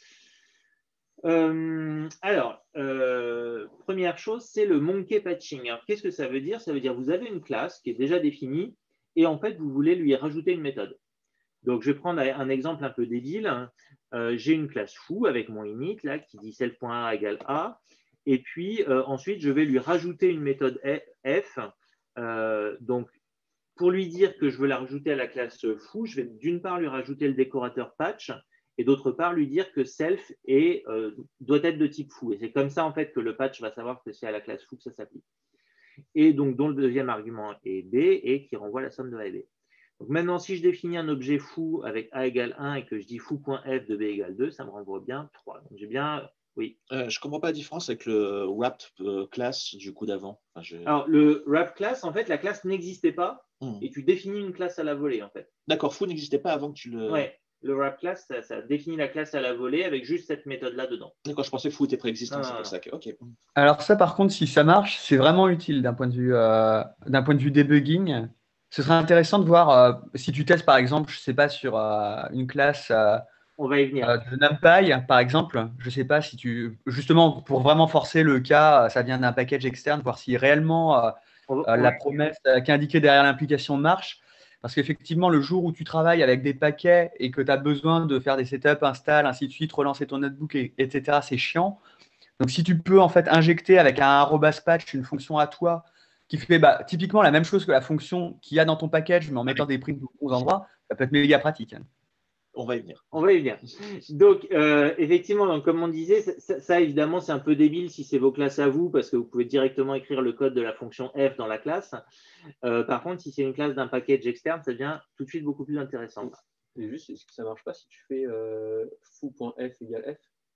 Première chose, c'est le monkey patching. Alors, qu'est-ce que ça veut dire? Ça veut dire que vous avez une classe qui est déjà définie, et en fait, vous voulez lui rajouter une méthode. Donc, je vais prendre un exemple un peu débile. J'ai une classe foo avec mon init, là, qui dit self.a égale a, et puis ensuite, je vais lui rajouter une méthode f. Donc, pour lui dire que je veux la rajouter à la classe foo, je vais d'une part lui rajouter le décorateur patch et d'autre part lui dire que self doit être de type foo. Et c'est comme ça en fait que le patch va savoir que c'est à la classe foo que ça s'applique. Et donc, dont le deuxième argument est b et qui renvoie la somme de a et b. Donc maintenant, si je définis un objet foo avec a égale 1 et que je dis foo.f de b égale 2, ça me renvoie bien 3. Donc j'ai bien. Oui. Je ne comprends pas la différence avec le wrapped class du coup d'avant. Alors, le wrapped class, en fait, la classe n'existait pas et tu définis une classe à la volée, en fait. D'accord, foo n'existait pas avant que tu le. Ouais, le wrapped class, ça définit la classe à la volée avec juste cette méthode-là dedans. D'accord, je pensais que foo était préexistant, c'est pour ça que. Ok. Alors, ça, par contre, si ça marche, c'est vraiment utile d'un point de vue debugging. Ce serait intéressant de voir si tu testes, par exemple, je ne sais pas, sur une classe. On va y venir. De NumPy, par exemple, je ne sais pas si justement, pour vraiment forcer le cas, ça vient d'un package externe, voir si réellement la promesse qui est indiquée derrière l'implication marche. Parce qu'effectivement, le jour où tu travailles avec des paquets et que tu as besoin de faire des setups, install, ainsi de suite, relancer ton notebook, etc., c'est chiant. Donc, si tu peux en fait injecter avec un arrobas patch une fonction à toi qui fait typiquement la même chose que la fonction qu'il y a dans ton package, mais en mettant des prints aux bons endroits, ça peut être méga pratique. On va y venir. On va y venir. Donc, effectivement, donc, comme on disait, ça évidemment, c'est un peu débile si c'est vos classes à vous, parce que vous pouvez directement écrire le code de la fonction f dans la classe. Par contre, si c'est une classe d'un package externe, ça devient tout de suite beaucoup plus intéressant. Et juste, est-ce que ça ne marche pas si tu fais foo.f égale f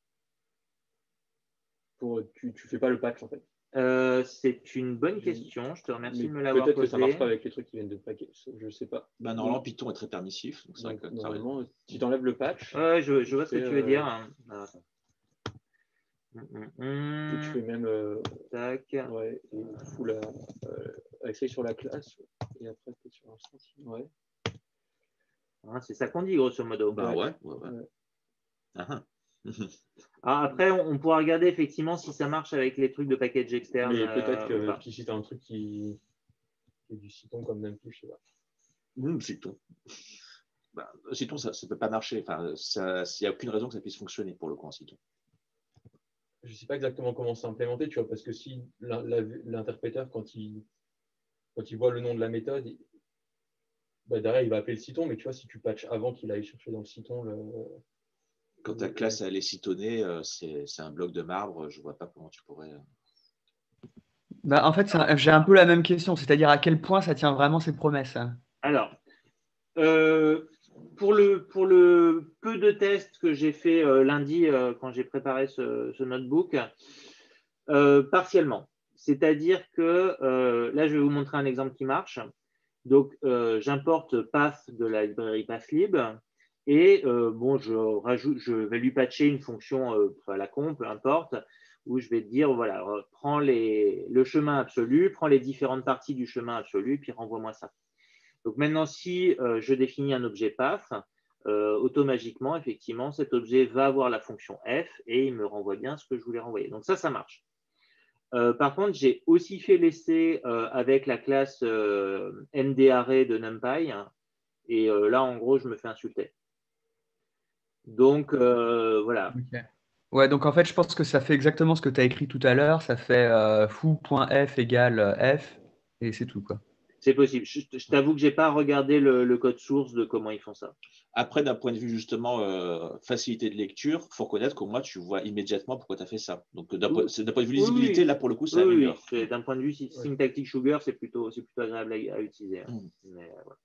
tu ne fais pas le patch en fait. C'est une bonne question. Je te remercie de me l'avoir posée. Peut-être que ça ne marche pas avec les trucs qui viennent de package. Je ne sais pas. Normalement, Python est très permissif. Donc normalement, si tu enlèves le patch. Je vois ce que tu veux dire. Tu fais même. Tac. Ouais, et fous accès sur la classe. Et après, tu es sur un sens. Ouais. C'est ça qu'on dit, grosso modo. Ouais. Après, on pourra regarder effectivement si ça marche avec les trucs de package externe. Mais peut-être que si tu as un truc qui est du Cython comme NumPy, je sais pas. Cython. Cython, ça ne peut pas marcher. Enfin, il n'y a aucune raison que ça puisse fonctionner pour le coup en Cython. Je ne sais pas exactement comment c'est implémenté, tu vois, parce que si l'interpréteur, quand il voit le nom de la méthode, derrière, il va appeler le Cython, mais tu vois, si tu patches avant qu'il aille chercher dans le Cython quand ta classe elle est cythonnée, c'est un bloc de marbre, je ne vois pas comment tu pourrais. En fait, j'ai un peu la même question, c'est-à-dire à quel point ça tient vraiment ses promesses. Alors, pour le peu de tests que j'ai fait lundi quand j'ai préparé ce notebook, partiellement. C'est-à-dire que là, je vais vous montrer un exemple qui marche. Donc, j'importe path de la librairie pathlib. Et je vais lui patcher une fonction à la con, peu importe, où je vais te dire, voilà, prends le chemin absolu, prends les différentes parties du chemin absolu, puis renvoie-moi ça. Donc maintenant, si je définis un objet path, automatiquement, effectivement, cet objet va avoir la fonction f et il me renvoie bien ce que je voulais renvoyer. Donc ça marche. Par contre, j'ai aussi fait l'essai avec la classe mdarray de NumPy, et là, en gros, je me fais insulter. Donc, voilà. Okay. Ouais, donc en fait, je pense que ça fait exactement ce que tu as écrit tout à l'heure. Ça fait foo.f égale f, et c'est tout, quoi. C'est possible. Je t'avoue que je n'ai pas regardé le code source de comment ils font ça. Après, d'un point de vue justement facilité de lecture, il faut reconnaître qu'au moins tu vois immédiatement pourquoi tu as fait ça. Donc d'un point de vue lisibilité, là pour le coup, ça améliore. Oui. D'un point de vue syntactic sugar, c'est plutôt agréable à utiliser. Mais, voilà.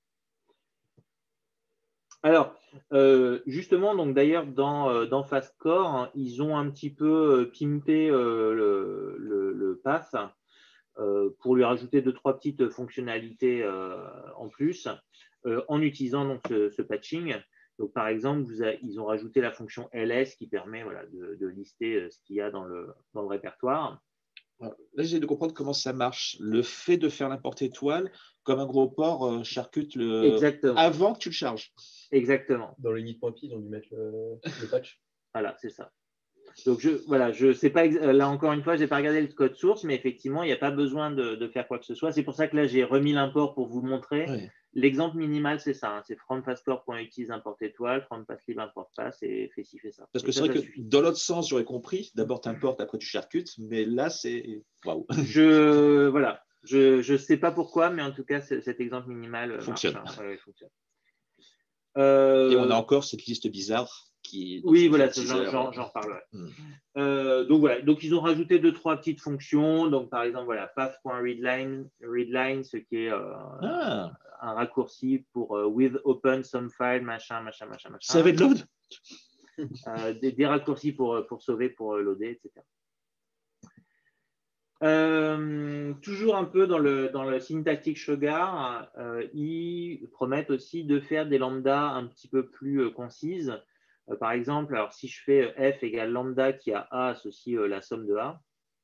Alors, justement, donc d'ailleurs, dans FastCore, ils ont un petit peu pimpé le path pour lui rajouter 2-3 petites fonctionnalités en plus en utilisant donc ce patching. Donc, par exemple, ils ont rajouté la fonction ls qui permet de lister ce qu'il y a dans le répertoire. Là, j'essaie de comprendre comment ça marche. Le fait de faire l'import étoile, comme un gros port, charcute avant que tu le charges. Exactement. Dans le init.py, ils ont dû mettre le patch. Voilà, c'est ça. Donc, je sais pas, là encore une fois, je n'ai pas regardé le code source, mais effectivement, il n'y a pas besoin de faire quoi que ce soit. C'est pour ça que là, j'ai remis l'import pour vous montrer. Oui. L'exemple minimal, c'est ça. Hein, c'est from fastcore.utils import étoile, from passlib import pass et fais ci, fais ça. Parce que c'est vrai que dans l'autre sens, j'aurais compris. D'abord, tu importes, après, tu charcutes. Mais là, c'est. Waouh. Voilà. Je ne sais pas pourquoi, mais en tout cas, cet exemple minimal fonctionne. Marche, hein. Ouais, fonctionne. Et on a encore cette liste bizarre. Oui, voilà, j'en reparlerai. Donc voilà, donc ils ont rajouté 2-3 petites fonctions. Donc par exemple, voilà, path.readline, ce qui est un raccourci pour with open some file, machin. Ça avait de load. Des raccourcis pour sauver, pour loader, etc. Toujours un peu dans le syntactic sugar, ils promettent aussi de faire des lambdas un petit peu plus concises. Par exemple, alors si je fais f égale lambda qui a a associe la somme de a.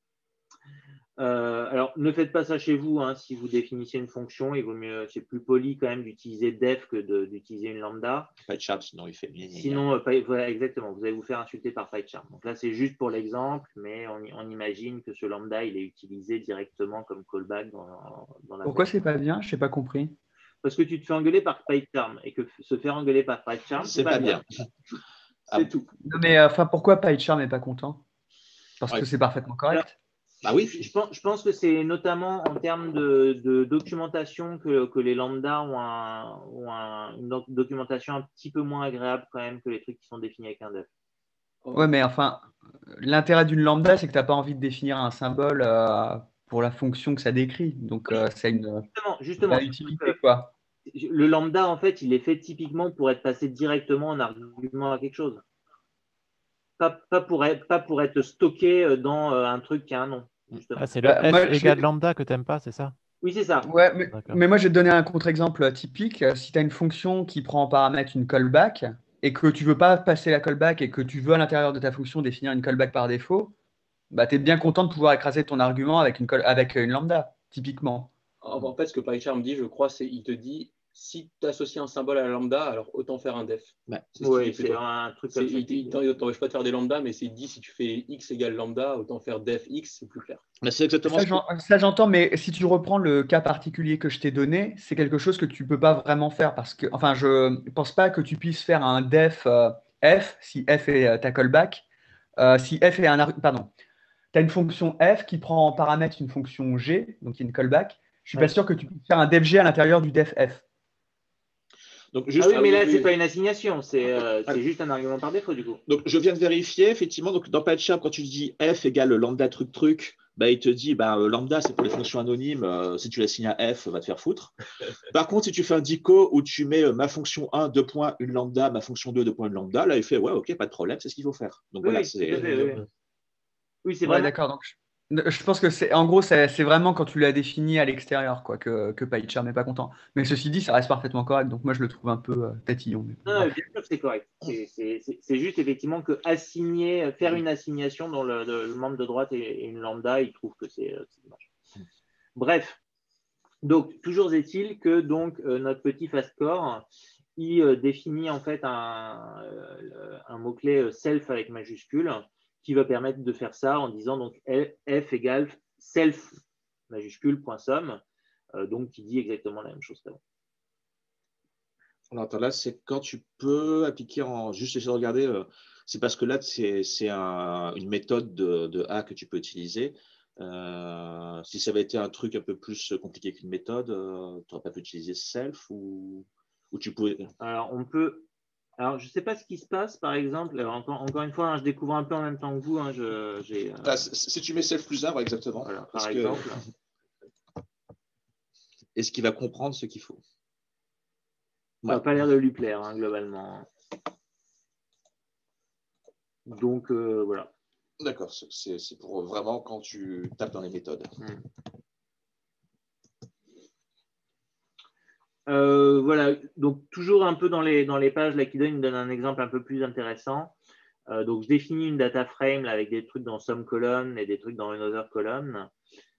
Alors, ne faites pas ça chez vous. Hein, si vous définissez une fonction, il vaut mieux, c'est plus poli quand même d'utiliser def que d'utiliser une lambda. PyCharm, sinon il fait bien. Sinon, voilà, exactement, vous allez vous faire insulter par PyCharm. Donc là, c'est juste pour l'exemple, mais on imagine que ce lambda, il est utilisé directement comme callback dans la. Pourquoi c'est pas bien? Je n'ai pas compris. parce que tu te fais engueuler par PyCharm et que se faire engueuler par PyCharm, c'est pas bien. C'est tout. Non, mais pourquoi PyCharm n'est pas content? Parce que c'est parfaitement correct. Bah oui. Je pense que c'est notamment en termes de documentation que les lambda ont une documentation un petit peu moins agréable quand même que les trucs qui sont définis avec un def. Ouais, mais enfin, l'intérêt d'une lambda, c'est que tu n'as pas envie de définir un symbole pour la fonction que ça décrit. Donc, c'est une Justement, utilité, quoi. Le lambda, en fait, il est fait typiquement pour être passé directement en argument à quelque chose. Pas pour être stocké dans un truc qui a un nom. C'est le f égale lambda que tu n'aimes pas, c'est ça? Oui, c'est ça. Ouais, mais moi, je vais te donner un contre-exemple typique. Si tu as une fonction qui prend en paramètre une callback et que tu ne veux pas passer la callback et que tu veux à l'intérieur de ta fonction définir une callback par défaut, bah, tu es bien content de pouvoir écraser ton argument avec une lambda, typiquement. En fait, ce que PyCharm dit, je crois, c'est qu'il te dit si tu associes un symbole à la lambda, alors autant faire un def. C'est un truc comme ça. Il ne t'empêche pas de faire des lambda, mais c'est dit si tu fais x égale lambda, autant faire def x, c'est plus clair. Mais c'est exactement ça, j'entends, mais si tu reprends le cas particulier que je t'ai donné, c'est quelque chose que tu ne peux pas vraiment faire parce que, enfin, je ne pense pas que tu puisses faire un def f si f est ta callback. Si f est pardon, tu as une fonction f qui prend en paramètre une fonction g, donc il y a une callback. Je ne suis pas sûr que tu puisses faire un def g à l'intérieur du def f. Donc, juste, mais là, c'est pas une assignation, c'est juste un argument par défaut, du coup. Donc, je viens de vérifier, effectivement, donc, dans PyCharm, quand tu dis f égale lambda truc, bah, il te dit lambda, c'est pour les fonctions anonymes, si tu l'assignes à f, va te faire foutre. Par contre, si tu fais un dico où tu mets ma fonction 1, 2 points, une lambda, ma fonction 2, 2 points, une lambda, là, il fait, ouais, ok, pas de problème, c'est ce qu'il faut faire. Donc, oui, voilà, oui, c'est vrai. D'accord, donc je pense que c'est vraiment quand tu l'as défini à l'extérieur quoi, que PyCharm n'est pas content. Mais ceci dit, ça reste parfaitement correct, donc moi je le trouve un peu tatillon. Non, bien sûr que c'est correct. C'est juste effectivement que faire une assignation dans le membre de droite et une lambda, il trouve que c'est dommage. Bref, donc toujours est-il que donc notre petit fastcore, il définit en fait un mot-clé self avec majuscule qui va permettre de faire ça en disant donc f égale self majuscule point somme, donc qui dit exactement la même chose qu'avant. Alors, attends, là, c'est quand tu peux appliquer juste essayer de regarder, c'est parce que là, c'est une méthode de A que tu peux utiliser. Si ça avait été un truc un peu plus compliqué qu'une méthode, tu n'aurais pas pu utiliser self ou tu pouvais. Alors, je ne sais pas ce qui se passe, par exemple. Encore une fois, je découvre un peu en même temps que vous. Si tu mets self plus 1, exactement. Voilà, par exemple. Est-ce qu'il va comprendre ce qu'il faut? Ça n'a pas l'air de lui plaire, globalement. Donc, voilà. D'accord, c'est pour vraiment quand tu tapes dans les méthodes. Voilà, donc toujours un peu dans les pages, là, qui me donne un exemple un peu plus intéressant. Donc, je définis une data frame là, avec des trucs dans some column et des trucs dans another column.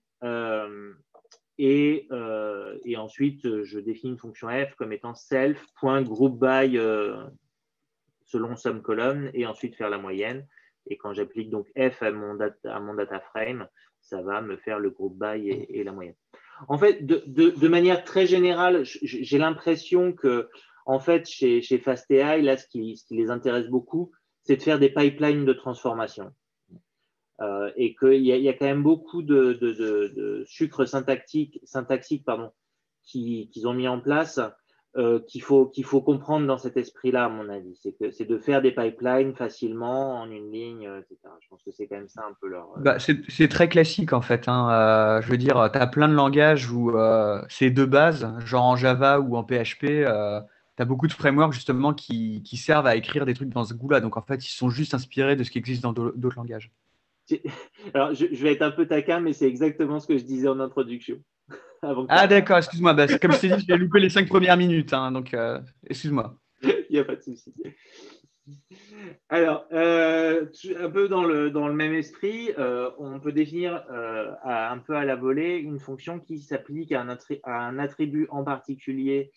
Et ensuite, je définis une fonction f comme étant self.groupby selon some column et ensuite faire la moyenne. Et quand j'applique donc f à mon data frame, ça va me faire le group by et la moyenne. En fait, de manière très générale, j'ai l'impression que en fait, chez FastAI, là, ce qui les intéresse beaucoup, c'est de faire des pipelines de transformation. Et qu'il y a quand même beaucoup de sucre syntaxique qu'ils ont mis en place, qu'il faut comprendre dans cet esprit-là, à mon avis. C'est de faire des pipelines facilement en une ligne, etc. Je pense que c'est quand même ça un peu leur… c'est très classique en fait. Je veux dire, tu as plein de langages où c'est de base, genre en Java ou en PHP. Tu as beaucoup de frameworks justement qui servent à écrire des trucs dans ce goût-là. Donc en fait, ils sont juste inspirés de ce qui existe dans d'autres langages. Alors, je vais être un peu taquin, mais c'est exactement ce que je disais en introduction. D'accord, excuse-moi. Comme je t'ai dit, j'ai loupé les 5 premières minutes. Donc, excuse-moi. Il n'y a pas de souci. Alors, un peu dans le même esprit, on peut définir un peu à la volée une fonction qui s'applique à un attribut en particulier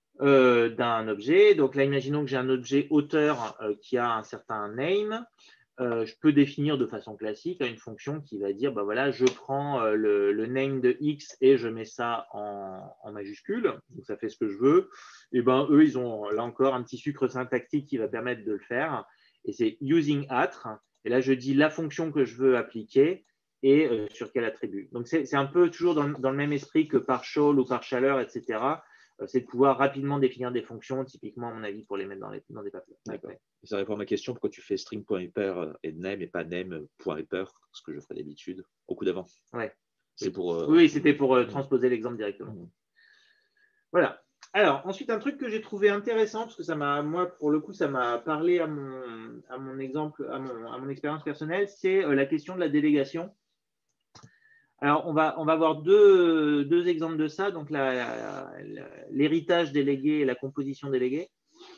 d'un objet. Donc là, imaginons que j'ai un objet auteur qui a un certain name. je peux définir de façon classique une fonction qui va dire, voilà, je prends le name de X et je mets ça en majuscule, donc ça fait ce que je veux. Et eux, ils ont là encore un petit sucre syntactique qui va permettre de le faire. Et c'est using at. Et là, je dis la fonction que je veux appliquer et sur quel attribut. Donc, c'est un peu toujours dans le même esprit que partial ou partialer, etc. C'est de pouvoir rapidement définir des fonctions, typiquement, à mon avis, pour les mettre dans des papiers. D'accord. Ça répond à ma question, pourquoi tu fais string.hyper et name et pas name.hyper, ce que je ferais d'habitude, au coup d'avant. Ouais. Oui, c'était pour transposer l'exemple directement. Voilà. Alors, ensuite, un truc que j'ai trouvé intéressant, parce que moi, pour le coup, ça m'a parlé à mon exemple, à mon expérience personnelle, c'est la question de la délégation. Alors, on va voir deux exemples de ça, donc l'héritage délégué et la composition déléguée.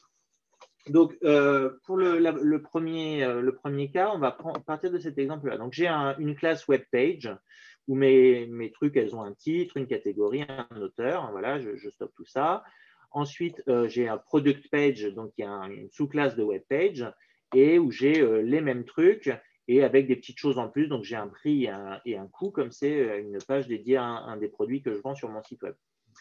Donc, pour le premier cas, on va partir de cet exemple-là. Donc, j'ai une classe web page où mes trucs, elles ont un titre, une catégorie, un auteur. Voilà, je stoppe tout ça. Ensuite, j'ai un product page, donc il y a une sous-classe de web page, et où j'ai les mêmes trucs et avec des petites choses en plus. Donc, j'ai un prix et un coût, comme c'est une page dédiée à un des produits que je vends sur mon site web.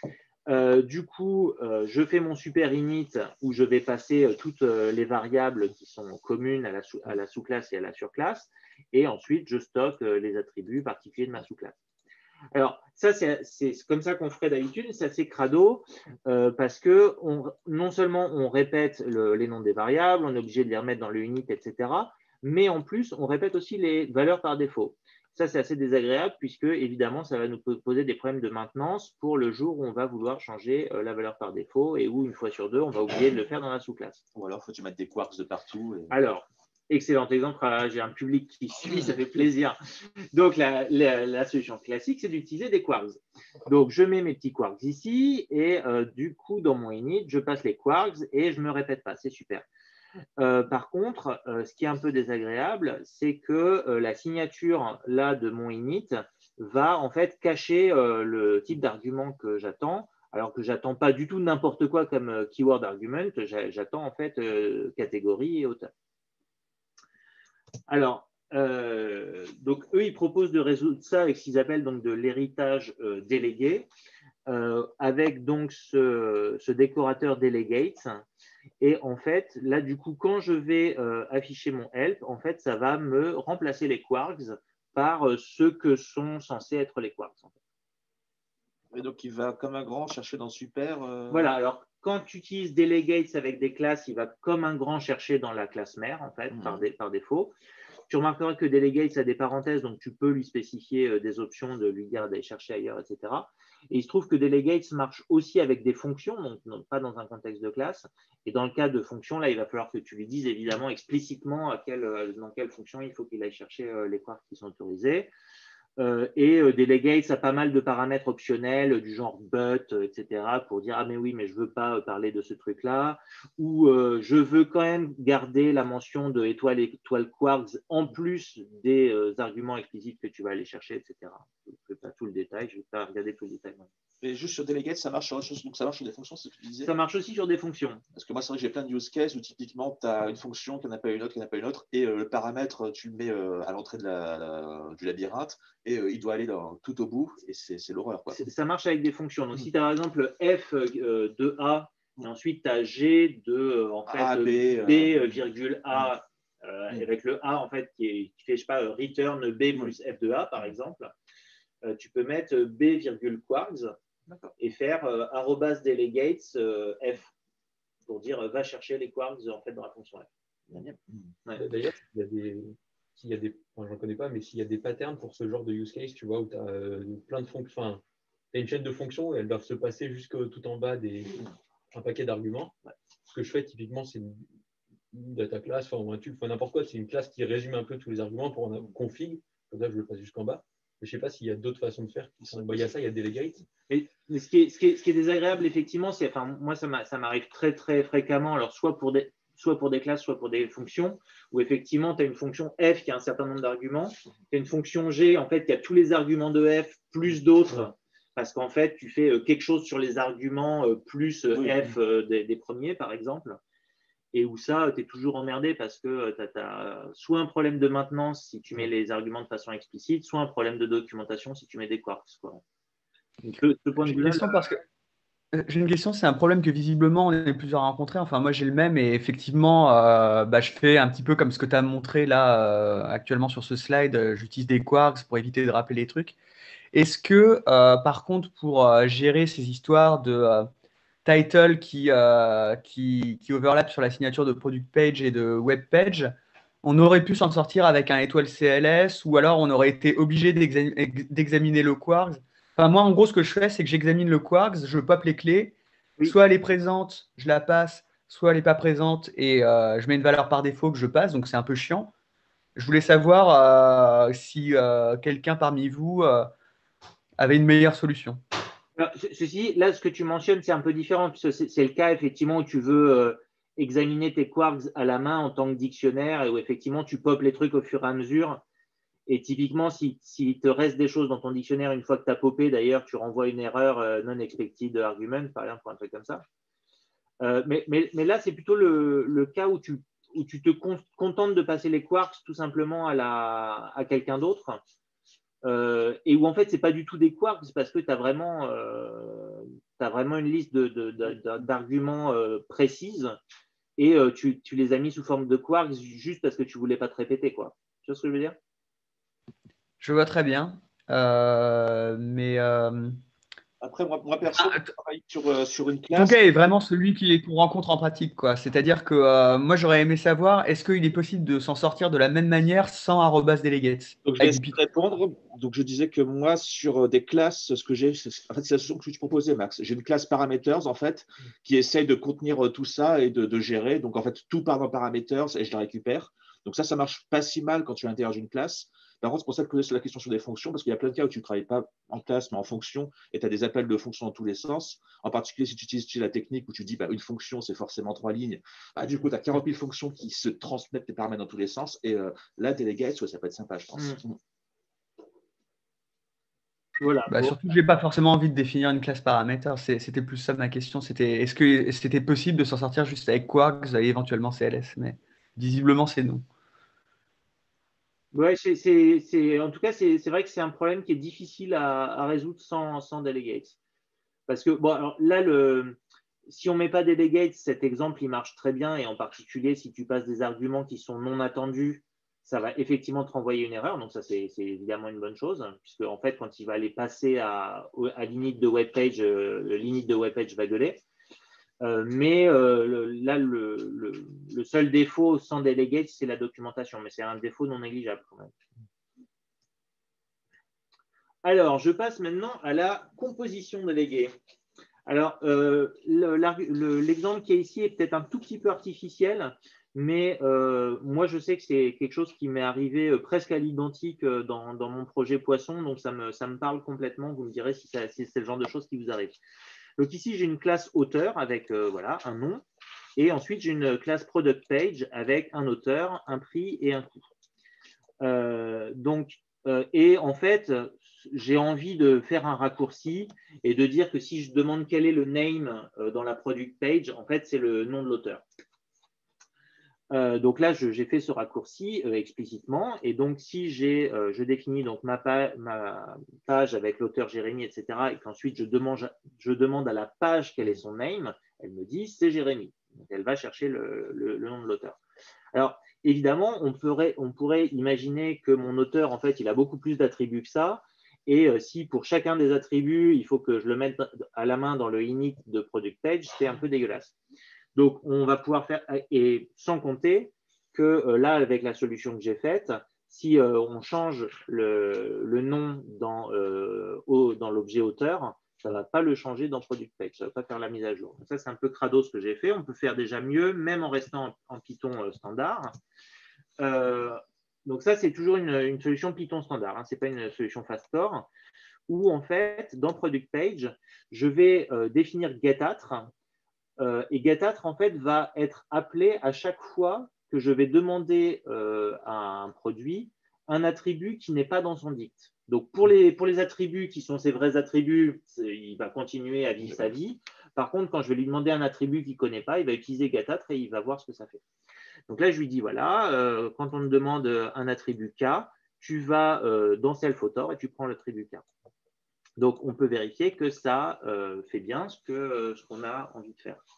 Du coup, je fais mon super init où je vais passer toutes les variables qui sont communes à la sous-classe et à la surclasse. Et ensuite, je stocke les attributs particuliers de ma sous-classe. Alors, ça, c'est comme ça qu'on ferait d'habitude. C'est assez crado parce que non seulement on répète les noms des variables, on est obligé de les remettre dans le init, etc. Mais en plus, on répète aussi les valeurs par défaut. Ça, c'est assez désagréable puisque, évidemment, ça va nous poser des problèmes de maintenance pour le jour où on va vouloir changer la valeur par défaut et où, une fois sur deux, on va oublier de le faire dans la sous-classe. Ou alors, faut-tu mettre des quarks de partout. Alors, excellent exemple. J'ai un public qui suit, ça fait plaisir. Donc, la solution classique, c'est d'utiliser des quarks. Donc, je mets mes petits quarks ici et du coup, dans mon init, je passe les quarks et je ne me répète pas. C'est super. Par contre, ce qui est un peu désagréable, c'est que la signature là de mon init va en fait cacher le type d'argument que j'attends, alors que j'attends pas du tout n'importe quoi comme keyword argument. J'attends en fait catégorie et auteur. Alors, donc eux, ils proposent de résoudre ça avec ce qu'ils appellent donc de l'héritage délégué, avec donc ce décorateur delegate. Et en fait, là, du coup, quand je vais afficher mon help, en fait, ça va me remplacer les quarks par ceux que sont censés être les quarks. En fait. Et donc, il va comme un grand chercher dans super. Voilà, alors quand tu utilises delegates avec des classes, il va comme un grand chercher dans la classe mère, en fait, par défaut. Tu remarqueras que delegates a des parenthèses, donc tu peux lui spécifier des options, de lui dire d'aller chercher ailleurs, etc. Et il se trouve que delegates marche aussi avec des fonctions, donc pas dans un contexte de classe. Et dans le cas de fonctions, là, il va falloir que tu lui dises évidemment explicitement dans quelle fonction il faut qu'il aille chercher les quarks qui sont autorisés. Delegates a pas mal de paramètres optionnels du genre but, etc. pour dire ah mais oui mais je veux pas parler de ce truc là ou je veux quand même garder la mention de étoile quarks en plus des arguments explicites que tu vas aller chercher, etc. Je ne fais pas tout le détail, je ne vais pas regarder tout le détail. Et juste sur delegate, ça marche sur autre chose, donc ça marche sur des fonctions, c'est ce que tu disais. Ça marche aussi sur des fonctions. Parce que moi, c'est vrai que j'ai plein de use cases où typiquement, tu as une fonction qui n'a pas une autre, et le paramètre, tu le mets à l'entrée du labyrinthe, et il doit aller tout au bout, et c'est l'horreur. Ça marche avec des fonctions. Donc, si tu as par exemple F de A, et ensuite tu as G de en fait, B, virgule A, avec le A en fait, qui fait, je sais pas, return B plus F de A, par exemple, tu peux mettre B, virgule quarks et faire @delegates F pour dire va chercher les quarks en fait dans la fonction F. Ouais. D'ailleurs, s'il y a des, je ne connais pas, mais s'il y a des patterns pour ce genre de use case, tu vois, où tu as plein de fonctions, enfin, tu as une chaîne de fonctions et elles doivent se passer jusqu'au tout en bas un paquet d'arguments. Ce que je fais typiquement, c'est une data class, enfin, un tube, n'importe quoi, c'est une classe qui résume un peu tous les arguments pour en config, comme ça je le passe jusqu'en bas. Je ne sais pas s'il y a d'autres façons de faire. Il y a ça, il y a delegate. Mais ce qui est désagréable, effectivement, c'est, enfin, moi, ça m'arrive très, très fréquemment, alors soit pour des classes, soit pour des fonctions, où effectivement, tu as une fonction F qui a un certain nombre d'arguments, tu as une fonction G, en fait, qui a tous les arguments de F, plus d'autres, parce qu'en fait, tu fais quelque chose sur les arguments, plus F des premiers, par exemple. et où ça, tu es toujours emmerdé parce que tu as soit un problème de maintenance si tu mets les arguments de façon explicite, soit un problème de documentation si tu mets des quarks, quoi. Donc, ce point de vue-là, j'ai une question, c'est un problème que visiblement on est plusieurs à rencontrer. Enfin, moi j'ai le même et effectivement, je fais un petit peu comme ce que tu as montré là actuellement sur ce slide. J'utilise des quarks pour éviter de rappeler les trucs. Est-ce que, par contre, pour gérer ces histoires de title qui overlap sur la signature de product page et de web page, on aurait pu s'en sortir avec un étoile CLS ou alors on aurait été obligé d'examiner le quarks. Enfin, moi, en gros, ce que je fais, c'est que j'examine le quarks, je pop les clés, Oui. soit elle est présente, je la passe, soit elle n'est pas présente et je mets une valeur par défaut que je passe, donc c'est un peu chiant. Je voulais savoir si quelqu'un parmi vous avait une meilleure solution. Alors, ceci, là, ce que tu mentionnes, c'est un peu différent, puisque c'est le cas, effectivement, où tu veux examiner tes quarks à la main en tant que dictionnaire et où, effectivement, tu popes les trucs au fur et à mesure. Et typiquement, s'il te reste des choses dans ton dictionnaire, une fois que tu as popé, d'ailleurs, tu renvoies une erreur non-expected argument, par exemple, pour un truc comme ça. Mais là, c'est plutôt le cas où tu te contentes de passer les quarks tout simplement à quelqu'un d'autre. Et où en fait, ce n'est pas du tout des quarks parce que tu as vraiment une liste d'arguments précises et tu les as mis sous forme de quarks juste parce que tu ne voulais pas te répéter, quoi. Tu vois ce que je veux dire? Je vois très bien. Mais Après, moi perso, je travaille sur une classe. Ton cas est vraiment celui qu'on rencontre en pratique, quoi. C'est-à-dire que moi, j'aurais aimé savoir, est-ce qu'il est possible de s'en sortir de la même manière sans @delegates Donc, je vais essayer de répondre. Donc, je disais que moi, sur des classes, ce que j'ai, en fait, c'est la solution que tu proposais, Max. J'ai une classe parameters, en fait, qui essaye de contenir tout ça et de gérer. Donc, en fait, tout part dans parameters et je le récupère. Donc, ça marche pas si mal quand tu es à l'intérieur d'une classe. Par contre, c'est pour ça que je posais la question sur des fonctions, parce qu'il y a plein de cas où tu ne travailles pas en classe, mais en fonction, et tu as des appels de fonctions dans tous les sens. En particulier, si tu utilises la technique où tu dis une fonction, c'est forcément 3 lignes, du coup, tu as 40 000 fonctions qui se transmettent tes paramètres dans tous les sens. Et là, Delegates, ça peut être sympa, je pense. Voilà. Surtout que je n'ai pas forcément envie de définir une classe paramètre. C'était plus ça ma question. C'était est-ce que c'était possible de s'en sortir juste avec quarks et éventuellement CLS? Mais visiblement, c'est non. Ouais, en tout cas, c'est vrai que c'est un problème qui est difficile à résoudre sans delegates. Parce que, bon, alors là, si on ne met pas delegates, cet exemple, il marche très bien. Et en particulier, si tu passes des arguments qui sont non attendus, ça va effectivement te renvoyer une erreur. Donc, ça, c'est évidemment une bonne chose. Puisque, en fait, quand il va aller passer à l'init de web page, l'init de web page va gueuler. Mais là, le seul défaut sans delegate, c'est la documentation, mais c'est un défaut non négligeable quand même. Alors, je passe maintenant à la composition déléguée. Alors, l'exemple qui est ici est peut-être un tout petit peu artificiel, mais moi, je sais que c'est quelque chose qui m'est arrivé presque à l'identique dans mon projet Poisson, donc ça me parle complètement. Vous me direz si c'est le genre de choses qui vous arrive. Donc ici, j'ai une classe auteur avec un nom. Et ensuite, j'ai une classe product page avec un auteur, un prix et un coût. Et en fait, j'ai envie de faire un raccourci et de dire que si je demande quel est le name dans la product page, en fait, c'est le nom de l'auteur. Donc là, j'ai fait ce raccourci explicitement. Et donc, si je définis donc ma page avec l'auteur Jérémy, etc., et qu'ensuite je demande à la page quel est son name, elle me dit c'est Jérémy. Donc, elle va chercher le nom de l'auteur. Alors, évidemment, on pourrait imaginer que mon auteur, en fait, il a beaucoup plus d'attributs que ça. Et si pour chacun des attributs, il faut que je le mette à la main dans le init de product page, c'est un peu dégueulasse. Donc, on va pouvoir faire, et sans compter que là, avec la solution que j'ai faite, si on change le nom dans l'objet auteur, ça ne va pas le changer dans Product Page, ça ne va pas faire la mise à jour. Donc ça, c'est un peu crado ce que j'ai fait. On peut faire déjà mieux, même en restant en Python standard. Donc ça, c'est toujours une solution Python standard, hein. Ce n'est pas une solution Fastcore, où en fait, dans Product Page, je vais définir getAtr. Et getAtr, en fait, va être appelé à chaque fois que je vais demander à un produit un attribut qui n'est pas dans son dict. Donc, pour les attributs qui sont ses vrais attributs, il va continuer à vivre sa vie. Par contre, quand je vais lui demander un attribut qu'il ne connaît pas, il va utiliser get_attre et il va voir ce que ça fait. Donc là, je lui dis, voilà, quand on me demande un attribut K, tu vas dans self_author et tu prends l'attribut K. Donc, on peut vérifier que ça fait bien ce qu'on a envie de faire.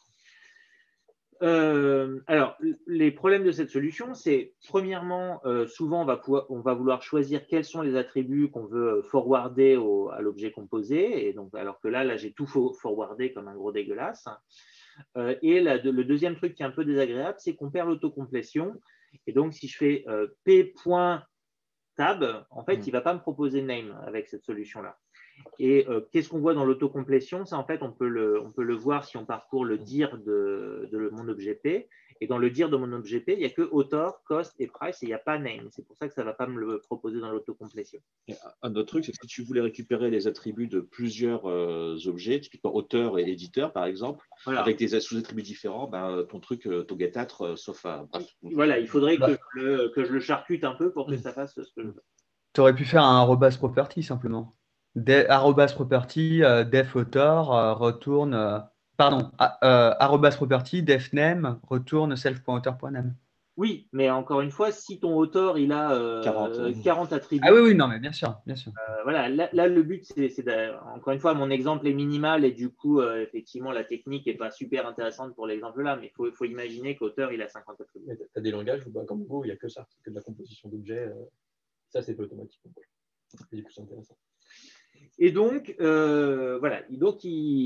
Alors, les problèmes de cette solution, c'est premièrement, souvent on va vouloir choisir quels sont les attributs qu'on veut forwarder à l'objet composé. Et donc, alors que là j'ai tout forwardé comme un gros dégueulasse. Et le deuxième truc qui est un peu désagréable, c'est qu'on perd l'autocomplétion. Et donc, si je fais p.tab, en fait, il ne va pas me proposer name avec cette solution-là. Et qu'est-ce qu'on voit dans l'autocomplétion? Ça, en fait, on peut le voir si on parcourt le dir de mon objet P. Et dans le dir de mon objet P, il n'y a que author, cost et price et il n'y a pas name. C'est pour ça que ça ne va pas me le proposer dans l'autocomplétion. Un autre truc, c'est que si tu voulais récupérer les attributs de plusieurs objets, typiquement auteur et éditeur, par exemple, voilà, avec des sous-attributs différents, ben, ton truc, ton get_attre, sauf à… Voilà, il faudrait que je le charcute un peu pour que ça fasse ce que je veux. Tu aurais pu faire un @property simplement. @property def author retourne @property def name retourne self.author.name. Oui, mais encore une fois, si ton auteur il a 40 attributs. Ah oui, non, mais bien sûr. Voilà, là, le but, c'est encore une fois, mon exemple est minimal et du coup, effectivement, la technique n'est pas super intéressante pour l'exemple là, mais il faut imaginer qu'auteur il a 50 attributs. Tu as des langages où, comme Go, il n'y a que ça, c'est que de la composition d'objets. Ça, c'est pas automatique. Et du coup, c'est intéressant. Et donc, voilà, donc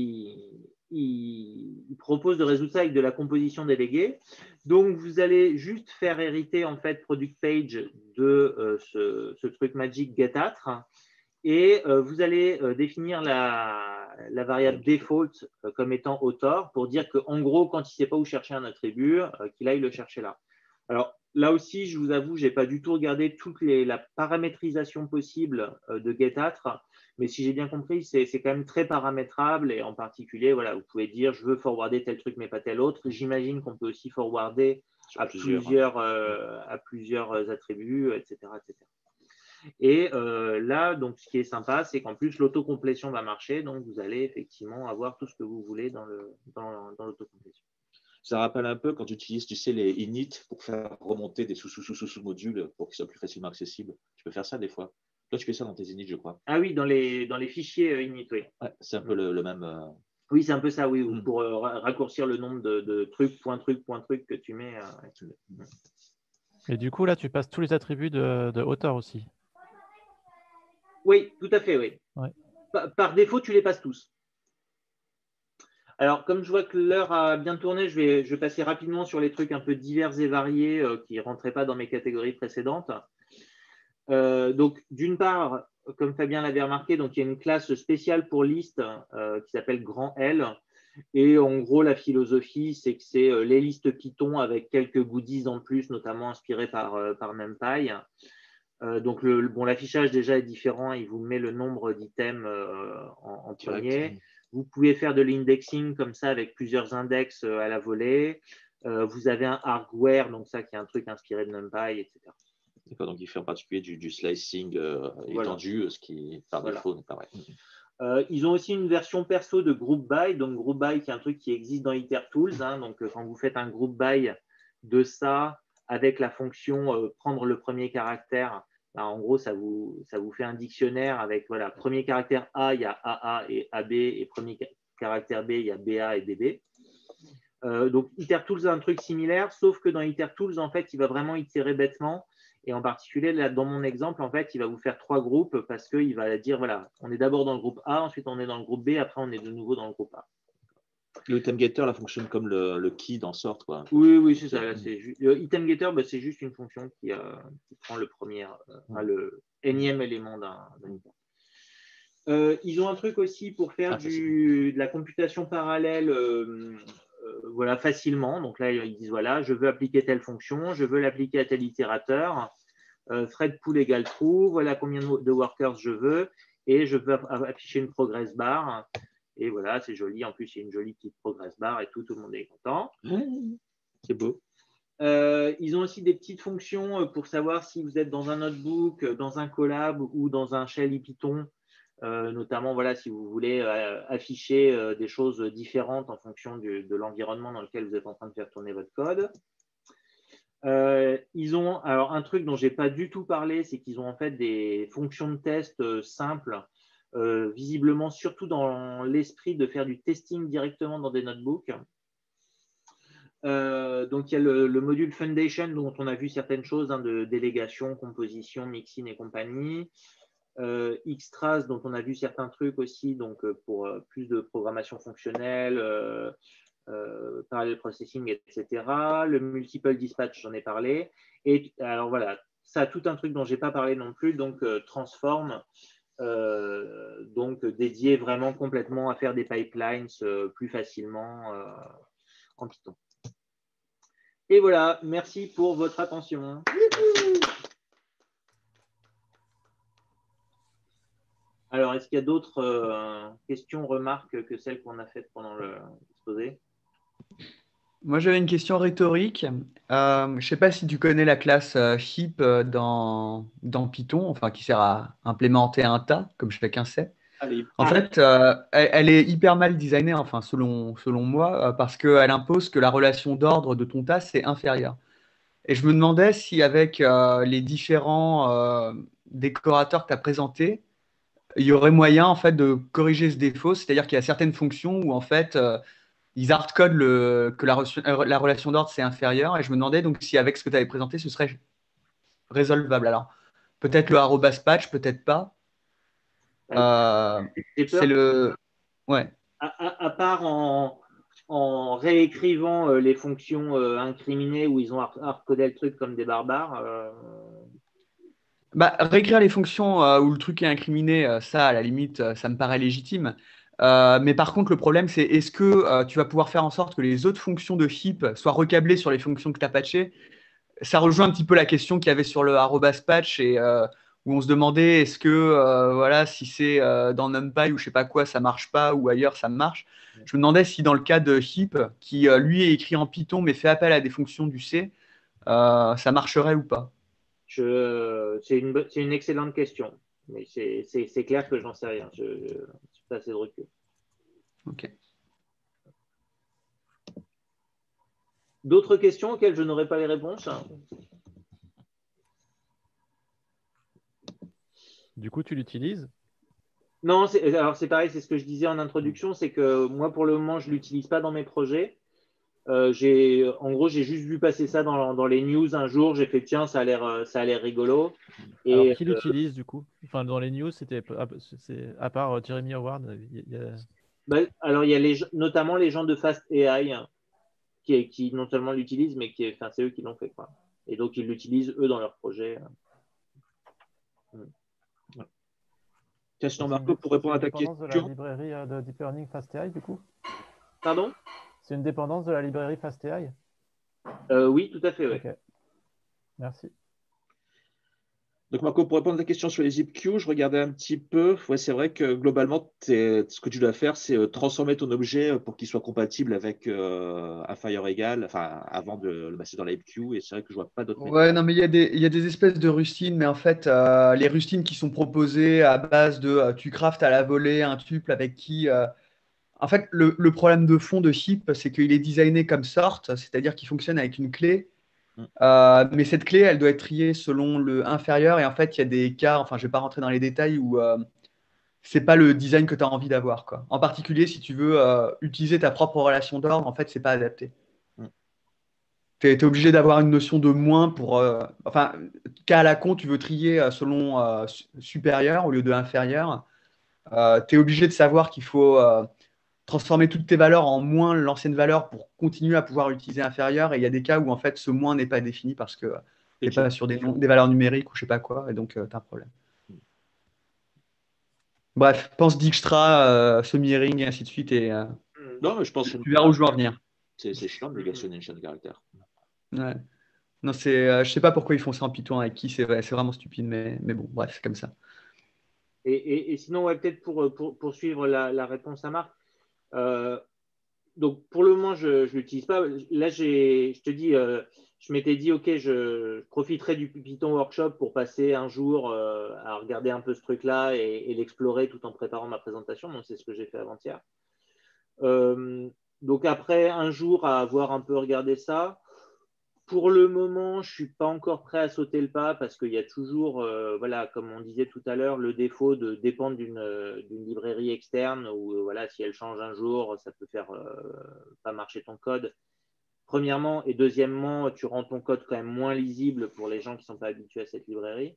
il propose de résoudre ça avec de la composition déléguée. Donc, vous allez juste faire hériter en fait product page de ce truc magic get_attre et vous allez définir la variable default comme étant author pour dire qu'en gros, quand il ne sait pas où chercher un attribut, qu'il aille le chercher là. Alors, là aussi, je vous avoue, je n'ai pas du tout regardé toute la paramétrisation possible de get_attre, mais si j'ai bien compris, c'est quand même très paramétrable et en particulier, voilà, vous pouvez dire je veux forwarder tel truc mais pas tel autre. J'imagine qu'on peut aussi forwarder à plusieurs attributs, etc. Et là, donc, ce qui est sympa, c'est qu'en plus, l'autocomplétion va marcher, donc vous allez effectivement avoir tout ce que vous voulez dans l'autocomplétion. Ça rappelle un peu quand tu utilises, tu sais, les init pour faire remonter des sous-modules pour qu'ils soient plus facilement accessibles. Tu peux faire ça des fois. Toi, tu fais ça dans tes init, je crois. Ah oui, dans les fichiers init, oui. Ouais, c'est un peu le même… Oui, c'est un peu ça, oui, pour raccourcir le nombre de trucs, point truc que tu mets. Et du coup, là, tu passes tous les attributs de auteur aussi. Oui, tout à fait, oui. Ouais. Par défaut, tu les passes tous. Alors, comme je vois que l'heure a bien tourné, je vais passer rapidement sur les trucs un peu divers et variés qui ne rentraient pas dans mes catégories précédentes. Donc, d'une part, comme Fabien l'avait remarqué, donc, il y a une classe spéciale pour liste qui s'appelle grand L. Et en gros, la philosophie, c'est que c'est les listes Python avec quelques goodies en plus, notamment inspirés par NumPy. Donc, l'affichage déjà est différent. Il vous met le nombre d'items en premier. Vous pouvez faire de l'indexing comme ça avec plusieurs index à la volée. Vous avez un argware, donc ça qui est un truc inspiré de NumPy, etc. D'accord, donc il fait en particulier du slicing étendu, ce qui par défaut n'est pas vrai. Ils ont aussi une version perso de group by, donc group by qui est un truc qui existe dans IterTools. Donc quand vous faites un group by de ça avec la fonction prendre le premier caractère, ben, en gros ça vous fait un dictionnaire avec voilà, premier caractère A, il y a AA et AB, et premier caractère B, il y a BA et DB. Donc IterTools a un truc similaire, sauf que dans IterTools, en fait, il va vraiment itérer bêtement. Et en particulier, là, dans mon exemple, en fait, il va vous faire 3 groupes parce qu'il va dire, voilà, on est d'abord dans le groupe A, ensuite on est dans le groupe B, après on est de nouveau dans le groupe A. Le itemGetter, là, fonctionne comme le key dans sort, quoi. Oui, c'est ça. Le itemGetter, c'est juste une fonction qui prend le premier, le énième élément d'un item. Ils ont un truc aussi pour faire de la computation parallèle voilà, facilement. Donc là, ils disent, voilà, je veux appliquer telle fonction, je veux l'appliquer à tel itérateur. Thread pool égale true, voilà combien de workers je veux, et je veux afficher une progress bar. Et voilà, c'est joli. En plus, il y a une jolie petite progress bar et tout le monde est content. C'est beau. Ils ont aussi des petites fonctions pour savoir si vous êtes dans un notebook, dans un collab ou dans un shell Python. notamment voilà, si vous voulez afficher des choses différentes en fonction de l'environnement dans lequel vous êtes en train de faire tourner votre code. Ils ont alors un truc dont je n'ai pas du tout parlé, c'est qu'ils ont en fait des fonctions de test simples, visiblement surtout dans l'esprit de faire du testing directement dans des notebooks. Donc il y a le module Foundation dont on a vu certaines choses de délégation, composition, mixing et compagnie. Xtras dont on a vu certains trucs aussi, donc pour plus de programmation fonctionnelle, parallel processing, etc. Le multiple dispatch, j'en ai parlé. Et alors voilà, ça a tout un truc dont je n'ai pas parlé non plus, donc Transform, donc dédié vraiment complètement à faire des pipelines plus facilement en Python. Et voilà, merci pour votre attention. Alors, est-ce qu'il y a d'autres questions, remarques que celles qu'on a faites pendant l'exposé? Moi, j'avais une question rhétorique. Je ne sais pas si tu connais la classe heap dans Python, enfin, qui sert à implémenter un tas, comme chacun sait. Allez. En fait, elle est hyper mal designée, enfin, selon moi, parce qu'elle impose que la relation d'ordre de ton tas, c'est inférieur. Et je me demandais si avec les différents décorateurs que tu as présentés, il y aurait moyen en fait de corriger ce défaut, c'est-à-dire qu'il y a certaines fonctions où en fait ils hardcodent que la relation d'ordre c'est inférieur, et je me demandais donc si avec ce que tu avais présenté ce serait résolvable. Alors peut-être le arrobas patch, peut-être pas. C'est le ouais. À part en réécrivant les fonctions incriminées où ils ont hardcodé le truc comme des barbares. Bah, réécrire les fonctions où le truc est incriminé, ça, à la limite, ça me paraît légitime. Mais par contre, le problème, c'est est-ce que tu vas pouvoir faire en sorte que les autres fonctions de heap soient recablées sur les fonctions que tu as patchées? Ça rejoint un petit peu la question qu'il y avait sur le arrobas patch et où on se demandait est-ce que voilà, si c'est dans NumPy ou je sais pas quoi, ça marche pas ou ailleurs, ça marche. Je me demandais si dans le cas de heap, qui lui est écrit en Python mais fait appel à des fonctions du C, ça marcherait ou pas. C'est une excellente question, mais c'est clair que j'en sais rien. Je suis pas assez de recul. Ok. D'autres questions auxquelles je n'aurai pas les réponses? Du coup, tu l'utilises? Non, alors c'est pareil, c'est ce que je disais en introduction, c'est que moi, pour le moment, je ne l'utilise pas dans mes projets. En gros, j'ai juste vu passer ça dans les news un jour. J'ai fait, tiens, ça a l'air rigolo. Et, alors, qui l'utilise du coup? Enfin, dans les news, c'est à part Jeremy Howard, alors, il y a notamment les gens de Fast AI qui non seulement l'utilisent, mais c'est eux qui l'ont fait, quoi. Et donc, ils l'utilisent, eux, dans leur projet. Question, Marco, pour répondre à ta question. C'est une dépendance de la librairie de Deep Learning FastAI, du coup? Pardon? C'est une dépendance de la librairie FastAI? Oui, tout à fait, oui. Ok. Merci. Donc, Marco, pour répondre à ta question sur les zip-queues, je regardais un petit peu. Ouais, c'est vrai que globalement, ce que tu dois faire, c'est transformer ton objet pour qu'il soit compatible avec un fire egal, enfin, avant de le passer dans la queue. Et c'est vrai que je vois pas d'autres méthodes. Ouais, non, mais il y a des espèces de rustines, mais en fait, les rustines qui sont proposées à base de tu craftes à la volée un tuple avec qui. En fait, le problème de fond de Heap, c'est qu'il est designé comme sort, c'est-à-dire qu'il fonctionne avec une clé. Mais cette clé, elle doit être triée selon le inférieur. Et en fait, il y a des cas, enfin, je ne vais pas rentrer dans les détails, où c'est pas le design que tu as envie d'avoir, quoi. En particulier, si tu veux utiliser ta propre relation d'ordre, en fait, c'est pas adapté. Tu es obligé d'avoir une notion de moins pour. Enfin, cas à la con, tu veux trier selon supérieur au lieu de inférieur. Tu es obligé de savoir qu'il faut transformer toutes tes valeurs en moins l'ancienne valeur pour continuer à pouvoir utiliser inférieur. Et il y a des cas où en fait ce moins n'est pas défini parce que tu n'es pas sur des valeurs numériques ou je sais pas quoi, et donc tu as un problème. Bref, pense Dijkstra, semi-ring et ainsi de suite. Et, non, mais je pense tu verras où je veux en venir. C'est chiant de négationner une chaîne de caractères. Ouais. Non, je sais pas pourquoi ils font ça en Python avec qui, c'est vraiment stupide, mais bon, bref, c'est comme ça. Et sinon, ouais, peut-être pour poursuivre la réponse à Marc, donc, pour le moment, je ne l'utilise pas. Là, je te dis, je m'étais dit, OK, je profiterai du Python Workshop pour passer un jour à regarder un peu ce truc-là et l'explorer tout en préparant ma présentation. Donc, c'est ce que j'ai fait avant-hier. Donc, après un jour à avoir un peu regardé ça, pour le moment, je ne suis pas encore prêt à sauter le pas parce qu'il y a toujours, voilà, comme on disait tout à l'heure, le défaut de dépendre d'une librairie externe où, voilà, si elle change un jour, ça peut faire pas marcher ton code. Premièrement, et deuxièmement, tu rends ton code quand même moins lisible pour les gens qui ne sont pas habitués à cette librairie.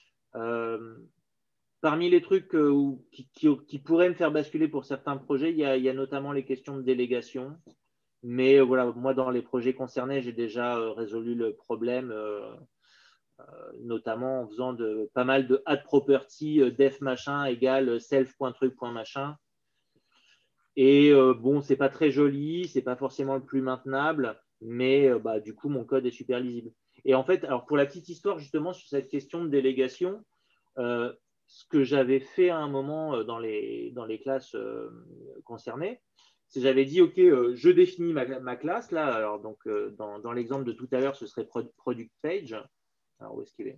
Parmi les trucs qui pourraient me faire basculer pour certains projets, il y a notamment les questions de délégation. Mais voilà, moi, dans les projets concernés, j'ai déjà résolu le problème, notamment en faisant pas mal de add property, def machin égale self.truc.machin. Et bon, c'est pas très joli, c'est pas forcément le plus maintenable, mais du coup, mon code est super lisible. Et en fait, alors pour la petite histoire, justement, sur cette question de délégation, ce que j'avais fait à un moment dans les classes concernées, c'est que j'avais dit, OK, je définis ma classe. Là, alors, donc, dans l'exemple de tout à l'heure, ce serait product page. Alors, où est-ce qu'il est,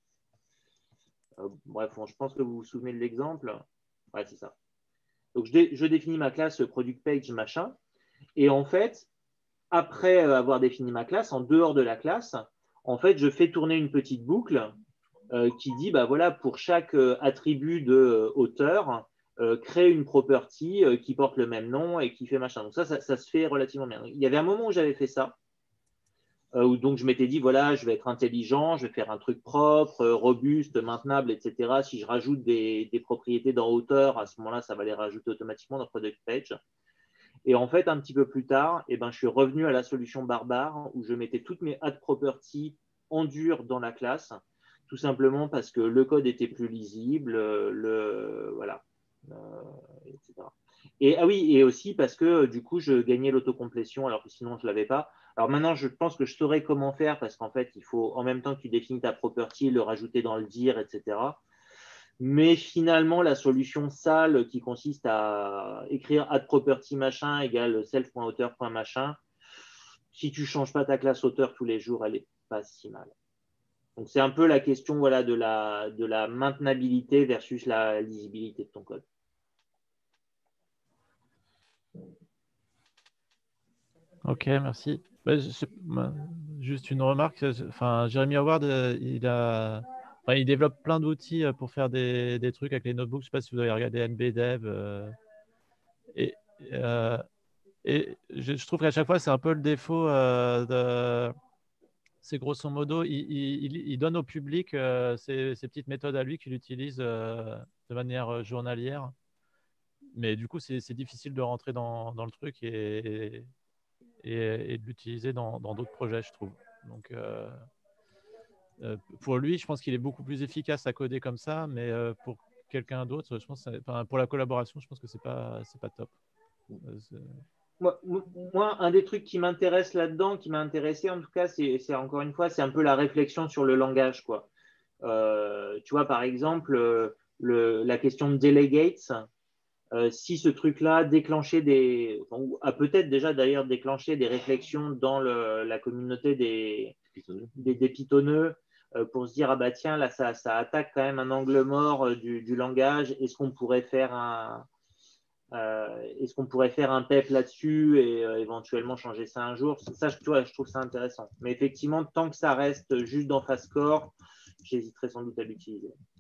bref, je pense que vous vous souvenez de l'exemple. Ouais, c'est ça. Donc, je définis ma classe product page machin. Et en fait, après avoir défini ma classe, en dehors de la classe, en fait, je fais tourner une petite boucle qui dit, bah voilà, pour chaque attribut de auteur, crée une property qui porte le même nom et qui fait machin. Donc ça se fait relativement bien. Il y avait un moment où j'avais fait ça, où donc je m'étais dit, voilà, je vais être intelligent, je vais faire un truc propre, robuste, maintenable, etc. Si je rajoute des propriétés dans auteur, à ce moment-là, ça va les rajouter automatiquement dans product page. Et en fait, un petit peu plus tard, je suis revenu à la solution barbare où je mettais toutes mes add properties en dur dans la classe, tout simplement parce que le code était plus lisible, voilà, etc. Et ah oui, et aussi parce que du coup, je gagnais l'autocomplétion alors que sinon, je ne l'avais pas. Alors maintenant, je pense que je saurais comment faire parce qu'en fait, il faut en même temps que tu définis ta property, le rajouter dans le dir, etc. Mais finalement, la solution sale qui consiste à écrire add property machin égale self.auteur.machin, si tu ne changes pas ta classe auteur tous les jours, elle n'est pas si mal. Donc, c'est un peu la question voilà, de la maintenabilité versus la lisibilité de ton code. Ok, merci. Juste une remarque. Enfin, Jeremy Howard, il développe plein d'outils pour faire des trucs avec les notebooks. Je ne sais pas si vous avez regardé NBDev. Et je trouve qu'à chaque fois, c'est un peu le défaut c'est grosso modo, il donne au public ces petites méthodes à lui qu'il utilise de manière journalière. Mais du coup, c'est difficile de rentrer dans le truc et de l'utiliser dans d'autres projets, je trouve. Donc, pour lui, je pense qu'il est beaucoup plus efficace à coder comme ça, mais pour quelqu'un d'autre, je pense, pour la collaboration, je pense que c'est pas top. Moi, un des trucs qui m'intéresse là-dedans, qui m'a intéressé en tout cas, c'est encore une fois, c'est un peu la réflexion sur le langage, quoi. Tu vois, par exemple, la question de delegates, si ce truc-là déclenchait a peut-être déjà d'ailleurs déclenché des réflexions dans la communauté des pitonneux pour se dire, ah bah tiens, là, ça attaque quand même un angle mort du langage, est-ce qu'on pourrait faire un PEP là-dessus et éventuellement changer ça un jour? Ça, tu vois, je trouve ça intéressant. Mais effectivement, tant que ça reste juste dans Fastcore, j'hésiterai sans doute à l'utiliser.